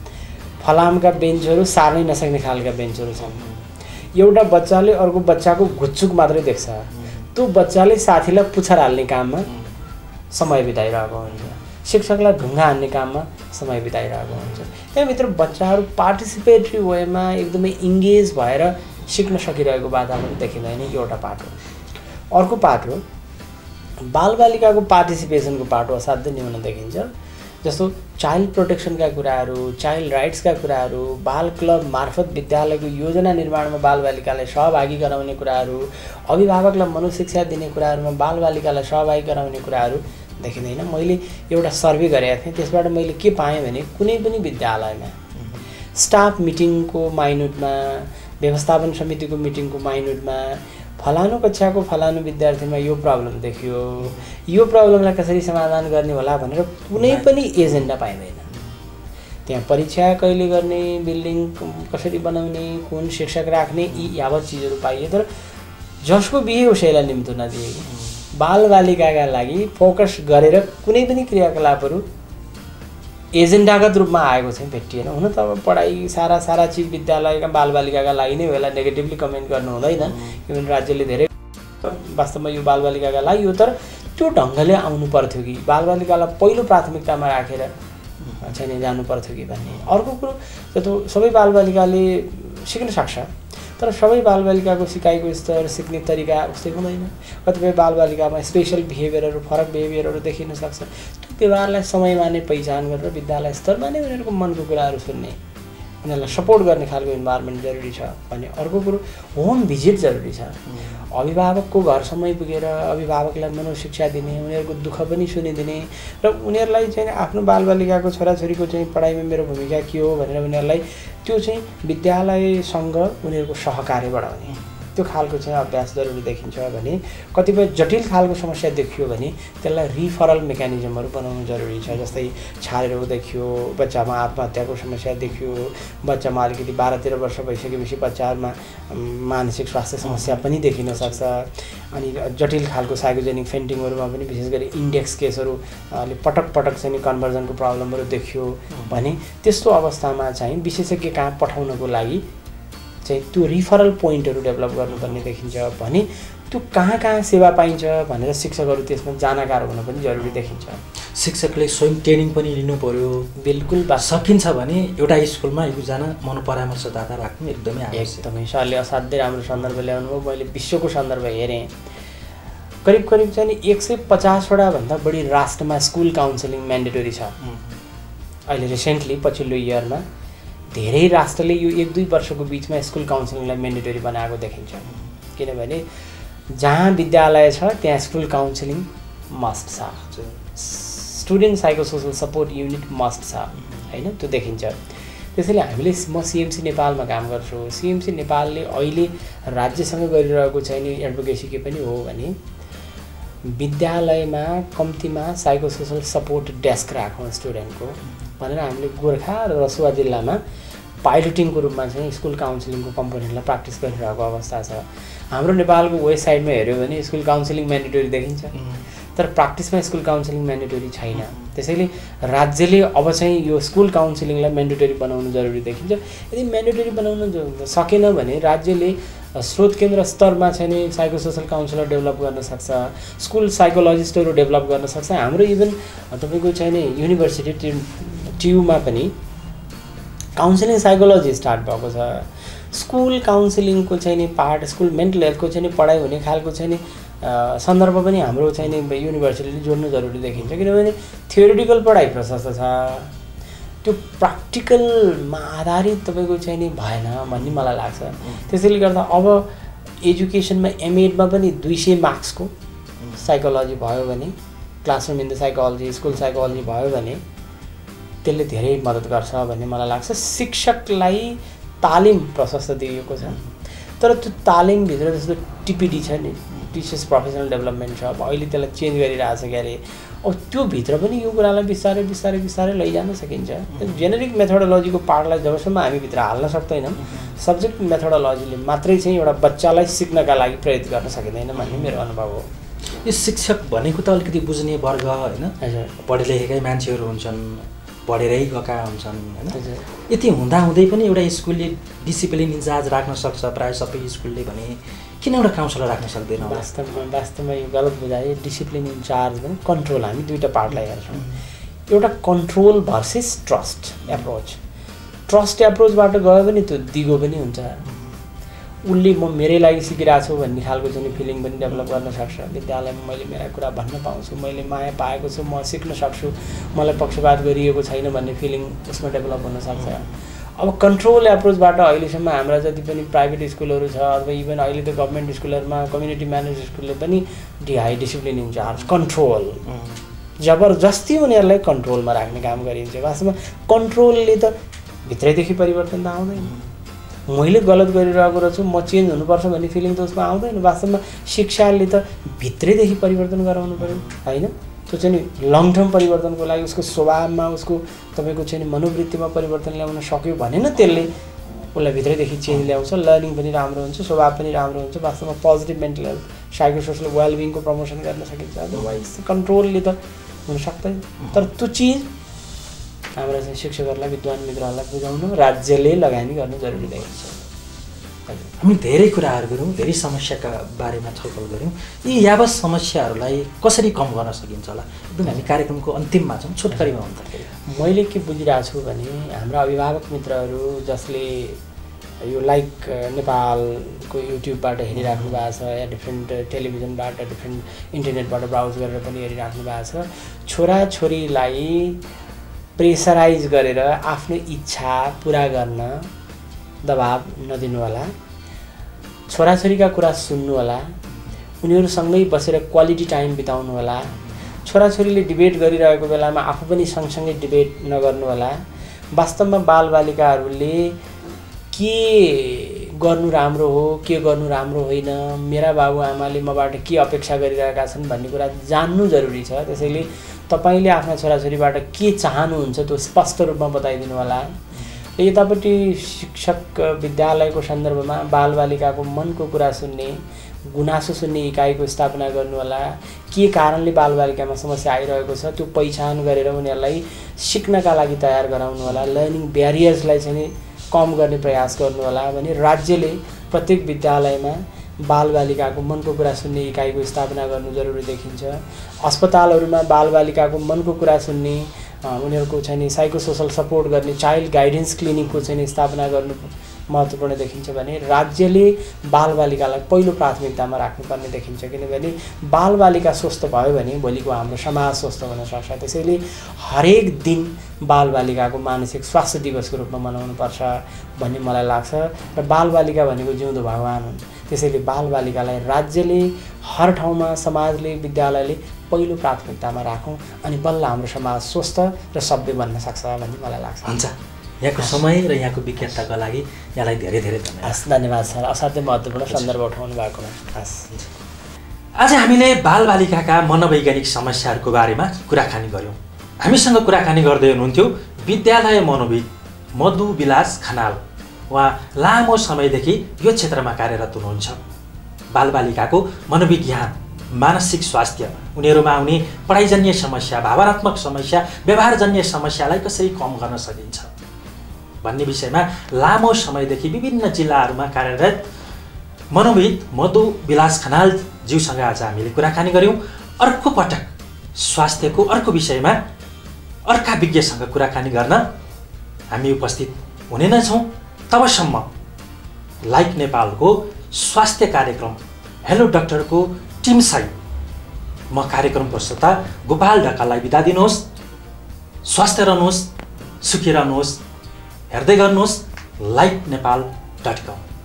फलामका बेन्चहरू सार्नै नसक्ने खालका बेन्चहरू छन्। एउटा बच्चाले अर्को बच्चाको घुच्चुक मात्रै देख्छ, त्यो बच्चाले साथीलाई पुछार हाल्ने काममा समय बिताइरहेको हुन्छ, शिक्षकलाई ढुङ्गा हान्ने काममा समय बिताइरहेको हुन्छ। त्यहाँभित्र बच्चाहरू पार्टिसिपेटरी वेमा एकदमै इङ्गेज भएर सिक्न सकिरहेको वातावरण देखिँदैन। एउटा पार्ट हो। अर्को पार्ट हो बालबालिकाको पार्टिसिपेसनको पार्ट हो, असाध्यै न्यून देखिन्छ। जस्तो चाइल्ड प्रोटेक्सनका कुराहरू, चाइल्ड राइट्सका कुराहरू, बाल क्लब मार्फत विद्यालयको योजना निर्माणमा बालबालिकालाई सहभागी गराउने कुराहरू, अभिभावकलाई मनोशिक्षा दिने कुराहरूमा बालबालिकालाई सहभागी गराउने कुराहरू देखिँदैन। मैले एउटा सर्वे गरेको थिएँ, त्यसबाट मैले के पाएँ भने कुनै पनि विद्यालयमा स्टाफ मिटिङको माइनुटमा, व्यवस्थापन समितिको मिटिङको माइनुटमा फलानु कक्षाको फलानु विद्यार्थीमा यो प्रब्लम देखियो, यो प्रब्लमलाई कसरी समाधान गर्ने होला भनेर कुनै पनि एजेन्डा पाइँदैन। त्यहाँ परीक्षा कहिले गर्ने, बिल्डिङ कसरी बनाउने, कुन शिक्षक राख्ने, यी यावत चिजहरू पाइए, तर जसको बिहे उसैलाई निम्तो नदिए। बालबालिकाका लागि फोकस गरेर कुनै पनि क्रियाकलापहरू एजेन्डागत रूपमा आएको चाहिँ भेटिएन। हुन त अब पढाइ सारा चिज विद्यालयका बालबालिकाका लागि नै होला, नेगेटिभली कमेन्ट गर्नु हुँदैन किनभने राज्यले धेरै वास्तवमा यो बालबालिकाका लागि हो, तर त्यो ढङ्गले आउनु पर्थ्यो कि बालबालिकालाई पहिलो प्राथमिकतामा राखेर चाहिँ जानु पर्थ्यो कि भन्ने। अर्को कुरो जस्तो सबै बालबालिकाले सिक्न सक्छ, तर सबै बालबालिकाको सिकाइको स्तर, सिक्ने तरिका उस्तै हुँदैन। कतिपय बालबालिकामा स्पेसल बिहेभियरहरू, फरक बिहेभियरहरू देखिन सक्छ। त्यो व्यवहारलाई समयमा नै पहिचान गरेर विद्यालय स्तरमा नै उनीहरूको मनको कुराहरू सुन्ने, उनीहरूलाई सपोर्ट गर्ने खालको इन्भाइरोमेन्ट जरुरी छ भने। अर्को कुरो होम भिजिट जरुरी छ। अभिभावकको घरसम्मै पुगेर अभिभावकलाई मनोशिक्षा दिने, उनीहरूको दुःख पनि सुनिदिने र उनीहरूलाई चाहिँ आफ्नो बालबालिकाको छोराछोरीको चाहिँ पढाइमा मेरो भूमिका के हो भनेर उनीहरूलाई त्यो चाहिँ विद्यालयसँग उनीहरूको सहकार्य बढाउने, त्यो खालको चाहिँ अभ्यास जरुरी देखिन्छ भने कतिपय जटिल खालको समस्या देखियो भने त्यसलाई रिफरल मेकानिजमहरू बनाउनु जरुरी छ। जस्तै छाले रोग देखियो, बच्चामा आत्महत्याको समस्या देखियो, बच्चामा अलिकति 12-13 वर्ष भइसकेपछि बच्चाहरूमा मानसिक स्वास्थ्य समस्या पनि देखिन सक्छ। अनि जटिल खालको साइकोजेनिक फेन्टिङहरूमा पनि विशेष गरी इन्डेक्स केसहरू अलि पटक चाहिँ कन्भर्जनको प्रब्लमहरू देखियो भने त्यस्तो अवस्थामा चाहिँ विशेषज्ञ कहाँ पठाउनको लागि चाहिँ त्यो रिफरल पोइन्टहरू डेभलप गर्नुपर्ने देखिन्छ भने त्यो कहाँ सेवा पाइन्छ भनेर शिक्षकहरू त्यसमा जानकार हुन पनि जरुरी देखिन्छ। शिक्षकले स्वयं ट्रेनिङ पनि लिनु पर्यो। बिल्कुल सकिन्छ भने एउटा स्कुलमा एकजना मनोपरामर्शदाता राख्नु एकदमै आवश्यक। एकदमै सरले असाध्यै राम्रो सन्दर्भ ल्याउनु भयो। मैले विश्वको सन्दर्भ हेरेँ, करिब चाहिँ 150 भन्दा बढी राष्ट्रमा स्कुल काउन्सिलिङ म्यान्डेटरी छ। अहिले रिसेन्टली पछिल्लो इयरमा धेरै राष्ट्रले यो 1-2 वर्षको बिचमा स्कुल काउन्सिलिङलाई म्यान्डेटरी बनाएको देखिन्छ। किनभने जहाँ विद्यालय छ त्यहाँ स्कुल काउन्सिलिङ मस्ट छ, student psychosocial support unit must छ हैन, त्यो देखिन्छ। त्यसैले हामीले म सीएमसी नेपालमा काम गर्छु। सीएमसी नेपालले अहिले राज्यसँग गरिरहेको चाहिँ नि एडभोकेसी के पनि हो भने विद्यालयमा कम्तीमा साइकोसोसल सपोर्ट डेस्क राखौँ स्टुडेन्टको भनेर हामीले गोर्खा र रसुवा जिल्लामा पाइलटिङको रूपमा चाहिँ स्कुल काउन्सिलिङको कम्पोनेन्टलाई प्र्याक्टिस गरिरहेको अवस्था छ। हाम्रो नेपालको वेबसाइटमा हेऱ्यो भने स्कुल काउन्सिलिङ म्यान्डेटरी देखिन्छ, तर प्र्याक्टिसमा स्कुल काउन्सिलिङ म्यान्डेटरी छैन। त्यसैले राज्यले अब चाहिँ यो स्कुल काउन्सिलिङलाई म्यान्डेटरी बनाउनु जरुरी देखिन्छ। यदि म्यान्डेटरी बनाउन सकेन भने राज्यले स्रोत केन्द्र स्तरमा चाहिँ नि साइकोसोसल काउन्सिलर डेभलप गर्न सक्छ, स्कुल साइकोलोजिस्टहरू डेभलप गर्न सक्छ। हाम्रो इभन तपाईँको चाहिँ नि युनिभर्सिटी टियुमा पनि काउन्सिलिङ साइकोलोजी स्टार्ट भएको छ। स्कुल काउन्सिलिङको चाहिँ नि पार्ट, स्कुल मेन्टल हेल्थको चाहिँ नि पढाइ हुने खालको चाहिँ नि सन्दर्भ पनि हाम्रो चाहिँ नि युनिभर्सिटीले जोड्नु जरुरी देखिन्छ। किनभने थियोरिटिकल पढाइ प्रशस्त छ, त्यो प्र्याक्टिकलमा आधारित तपाईँको चाहिँ नि भएन भन्ने मलाई लाग्छ। त्यसैले गर्दा अब एजुकेसनमा एमएडमा पनि 200 मार्क्सको साइकोलोजी भयो भने, classroom in the psychology, school psychology भयो भने त्यसले धेरै मद्दत गर्छ भन्ने मलाई लाग्छ। शिक्षकलाई तालिम प्रशस्त दिएको छ, तर त्यो तालिमभित्र जस्तो टिपिडी छ नि, टिचर्स प्रोफेसनल डेभलपमेन्ट छ, अब अहिले त्यसलाई चेन्ज गरिरहेको छ क्यारे। अब त्यो भित्र पनि यो कुरालाई बिस्तारै लैजान सकिन्छ। जेनेरिक मेथोडोलोजीको पार्टलाई जबसम्म हामी भित्र हाल्न सक्दैनौँ, सब्जेक्ट मेथोडोलोजीले मात्रै चाहिँ एउटा बच्चालाई सिक्नका लागि प्रेरित गर्न सकिँदैन भन्ने मेरो अनुभव हो। यो शिक्षक भनेको त अलिकति बुझ्ने वर्ग होइन, पढे लेखेकै मान्छेहरू हुन्छन्, पढेरै गएका हुन्छन् होइन। यति हुँदाहुँदै पनि एउटा स्कुलले डिसिप्लिन इन्चार्ज राख्न सक्छ, प्रायः सबै स्कुलले भने किन एउटा काउन्सिलर राख्न सक्दैन? वास्तवमा यो गलत बुझाए। डिसिप्लिन इन्चार्ज भने कन्ट्रोल, हामी दुईवटा पार्टलाई हेर्छौँ। एउटा control versus trust approach. Trust एप्रोचबाट गयो भने त्यो दिगो पनि हुन्छ। उसले म मेरै लागि सिकिरहेको छु भन्ने खालको चाहिँ फिलिङ पनि डेभलप गर्न सक्छ। विद्यालयमा मैले मेरा कुरा भन्न पाउँछु, मैले माया पाएको छु, म सिक्न सक्छु, मलाई पक्षपात गरिएको छैन भन्ने फिलिङ उसमा डेभलप हुन सक्छ। अब कन्ट्रोल एप्रोचबाट अहिलेसम्म हाम्रा जति पनि प्राइभेट स्कुलहरू छ अथवा इभन अहिले त गभर्मेन्ट स्कुलहरूमा कम्युनिटी म्यानेज स्कुलले पनि हाई डिसिप्लिन इन्चार्ज, कन्ट्रोल, जबरजस्ती उनीहरूलाई कन्ट्रोलमा राख्ने काम गरिन्छ। वास्तवमा कन्ट्रोलले त भित्रैदेखि परिवर्तन त आउँदैन। मैले गलत गरिरहेको रहेछु, म चेन्ज हुनुपर्छ भन्ने फिलिङ त उसमा आउँदैन। वास्तवमा शिक्षाले त भित्रैदेखि परिवर्तन गराउनु पर्यो होइन। त्यो चाहिँ लङ टर्म परिवर्तनको लागि उसको स्वभावमा, उसको तपाईँको चाहिँ मनोवृत्तिमा परिवर्तन ल्याउन सक्यो भने न त्यसले उसलाई भित्रैदेखि चेन्ज ल्याउँछ, लर्निङ पनि राम्रो हुन्छ, स्वभाव पनि राम्रो हुन्छ। वास्तवमा पोजिटिभ मेन्टल हेल्थ, साइकोसोसल वेलबिङको प्रमोसन गर्न सकिन्छ। अदरवाइज कन्ट्रोलले त हुन सक्दैन। तर त्यो चिज हाम्रा चाहिँ शिक्षकहरूलाई, विद्वान मित्रहरूलाई बुझाउन राज्यले लगानी गर्नु जरुरी देखिन्छ। हामी धेरै कुराहरू गऱ्यौँ, धेरै समस्याका बारेमा छलफल गऱ्यौँ। यी यावत समस्याहरूलाई कसरी कम गर्न सकिन्छ होला? एकदम हामी कार्यक्रमको अन्तिममा छौँ, छोटकरीमा भन्दाखेरि मैले के बुझिरहेको छु भने हाम्रा अभिभावक मित्रहरू जसले यो लाइक नेपालको युट्युबबाट हेरिराख्नु भएको छ या डिफ्रेन्ट टेलिभिजनबाट, डिफ्रेन्ट इन्टरनेटबाट ब्राउज गरेर पनि हेरिराख्नु भएको छ, छोराछोरीलाई प्रेसराइज गरेर आफ्नो इच्छा पुरा गर्न दबाब नदिनु होला। छोराछोरीका कुरा सुन्नु होला, उनीहरूसँगै बसेर क्वालिटी टाइम बिताउनु होला। छोराछोरीले डिबेट गरिरहेको बेलामा आफू पनि सँगसँगै डिबेट नगर्नु होला। वास्तवमा बालबालिकाहरूले के गर्नु राम्रो हो के गर्नु राम्रो होइन, मेरा बाबुआमाले मबाट के अपेक्षा गरिरहेका छन् भन्ने कुरा जान्नु जरुरी छ। त्यसैले तपाईँले आफ्ना छोराछोरीबाट के चाहनुहुन्छ त्यो स्पष्ट रूपमा बताइदिनु होला। यतापट्टि शिक्षक विद्यालयको सन्दर्भमा बालबालिकाको मनको कुरा सुन्ने, गुनासो सुन्ने इकाइको स्थापना गर्नु होला। के कारणले बालबालिकामा समस्या आइरहेको छ त्यो पहिचान गरेर उनीहरूलाई सिक्नका लागि तयार गराउनु होला। लर्निङ ब्यारियर्सलाई चाहिँ कम गर्ने प्रयास गर्नु होला भने राज्यले प्रत्येक विद्यालयमा बालबालिकाको मनको कुरा सुन्ने इकाइको स्थापना गर्नु जरुरी देखिन्छ। अस्पतालहरूमा बालबालिकाको मनको कुरा सुन्ने, उनीहरूको चाहिँ साइकोसोसल सपोर्ट गर्ने चाइल्ड गाइडेन्स क्लिनिकको चाहिँ स्थापना गर्नु महत्त्वपूर्ण देखिन्छ भने राज्यले बालबालिकालाई पहिलो प्राथमिकतामा राख्नुपर्ने देखिन्छ। किनभने बालबालिका स्वस्थ भयो भने भोलिको हाम्रो समाज स्वस्थ हुन सक्छ। त्यसैले हरेक दिन बालबालिकाको मानसिक स्वास्थ्य दिवसको रूपमा मनाउनुपर्छ भन्ने मलाई लाग्छ। र बालबालिका भनेको जिउँदो भगवान हुन्। त्यसैले बालबालिकालाई राज्यले हर ठाउँमा, समाजले, विद्यालयले पहिलो प्राथमिकतामा राखौँ अनि बल्ल हाम्रो समाज स्वस्थ र सभ्य बन्न सक्छ भन्ने मलाई लाग्छ। हुन्छ, यहाँको समय र यहाँको विज्ञताको लागि यहाँलाई धेरै धेरै धन्यवाद। धन्यवाद सर, असाध्यै महत्त्वपूर्ण सन्दर्भ उठाउनु भएकोमा। आज हामीले बालबालिकाका मनोवैज्ञानिक समस्याहरूको बारेमा कुराकानी गऱ्यौँ। हामीसँग कुराकानी गर्दै हुनुहुन्थ्यो विद्यालय मनोविद मधु बिलास खनाल। उहाँ लामो समयदेखि यो क्षेत्रमा कार्यरत हुनुहुन्छ। बालबालिकाको मनोविज्ञान, मानसिक स्वास्थ्य, उनीहरूमा आउने पढाइजन्य समस्या, भावनात्मक समस्या, व्यवहारजन्य समस्यालाई कसरी कम गर्न सकिन्छ भन्ने विषयमा लामो समयदेखि विभिन्न जिल्लाहरूमा कार्यरत मनोविद मधु बिलास खनाल ज्यूसँग आज हामीले कुराकानी गऱ्यौँ। अर्को पटक स्वास्थ्यको अर्को विषयमा अर्का विज्ञसँग कुराकानी गर्न हामी उपस्थित हुने नै छौँ। तबसम्म लाइक नेपालको स्वास्थ्य कार्यक्रम हेलो डाक्टरको टिमसहित म कार्यक्रम प्रस्तुता गोपाल ढकाललाई बिदा दिनुहोस्। स्वस्थ रहनुहोस्, सुखी रहनुहोस्, हेर्दै गर्नुहोस् likenepal.com।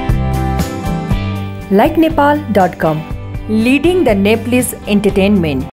likenepal.com, leading the Nepalese entertainment.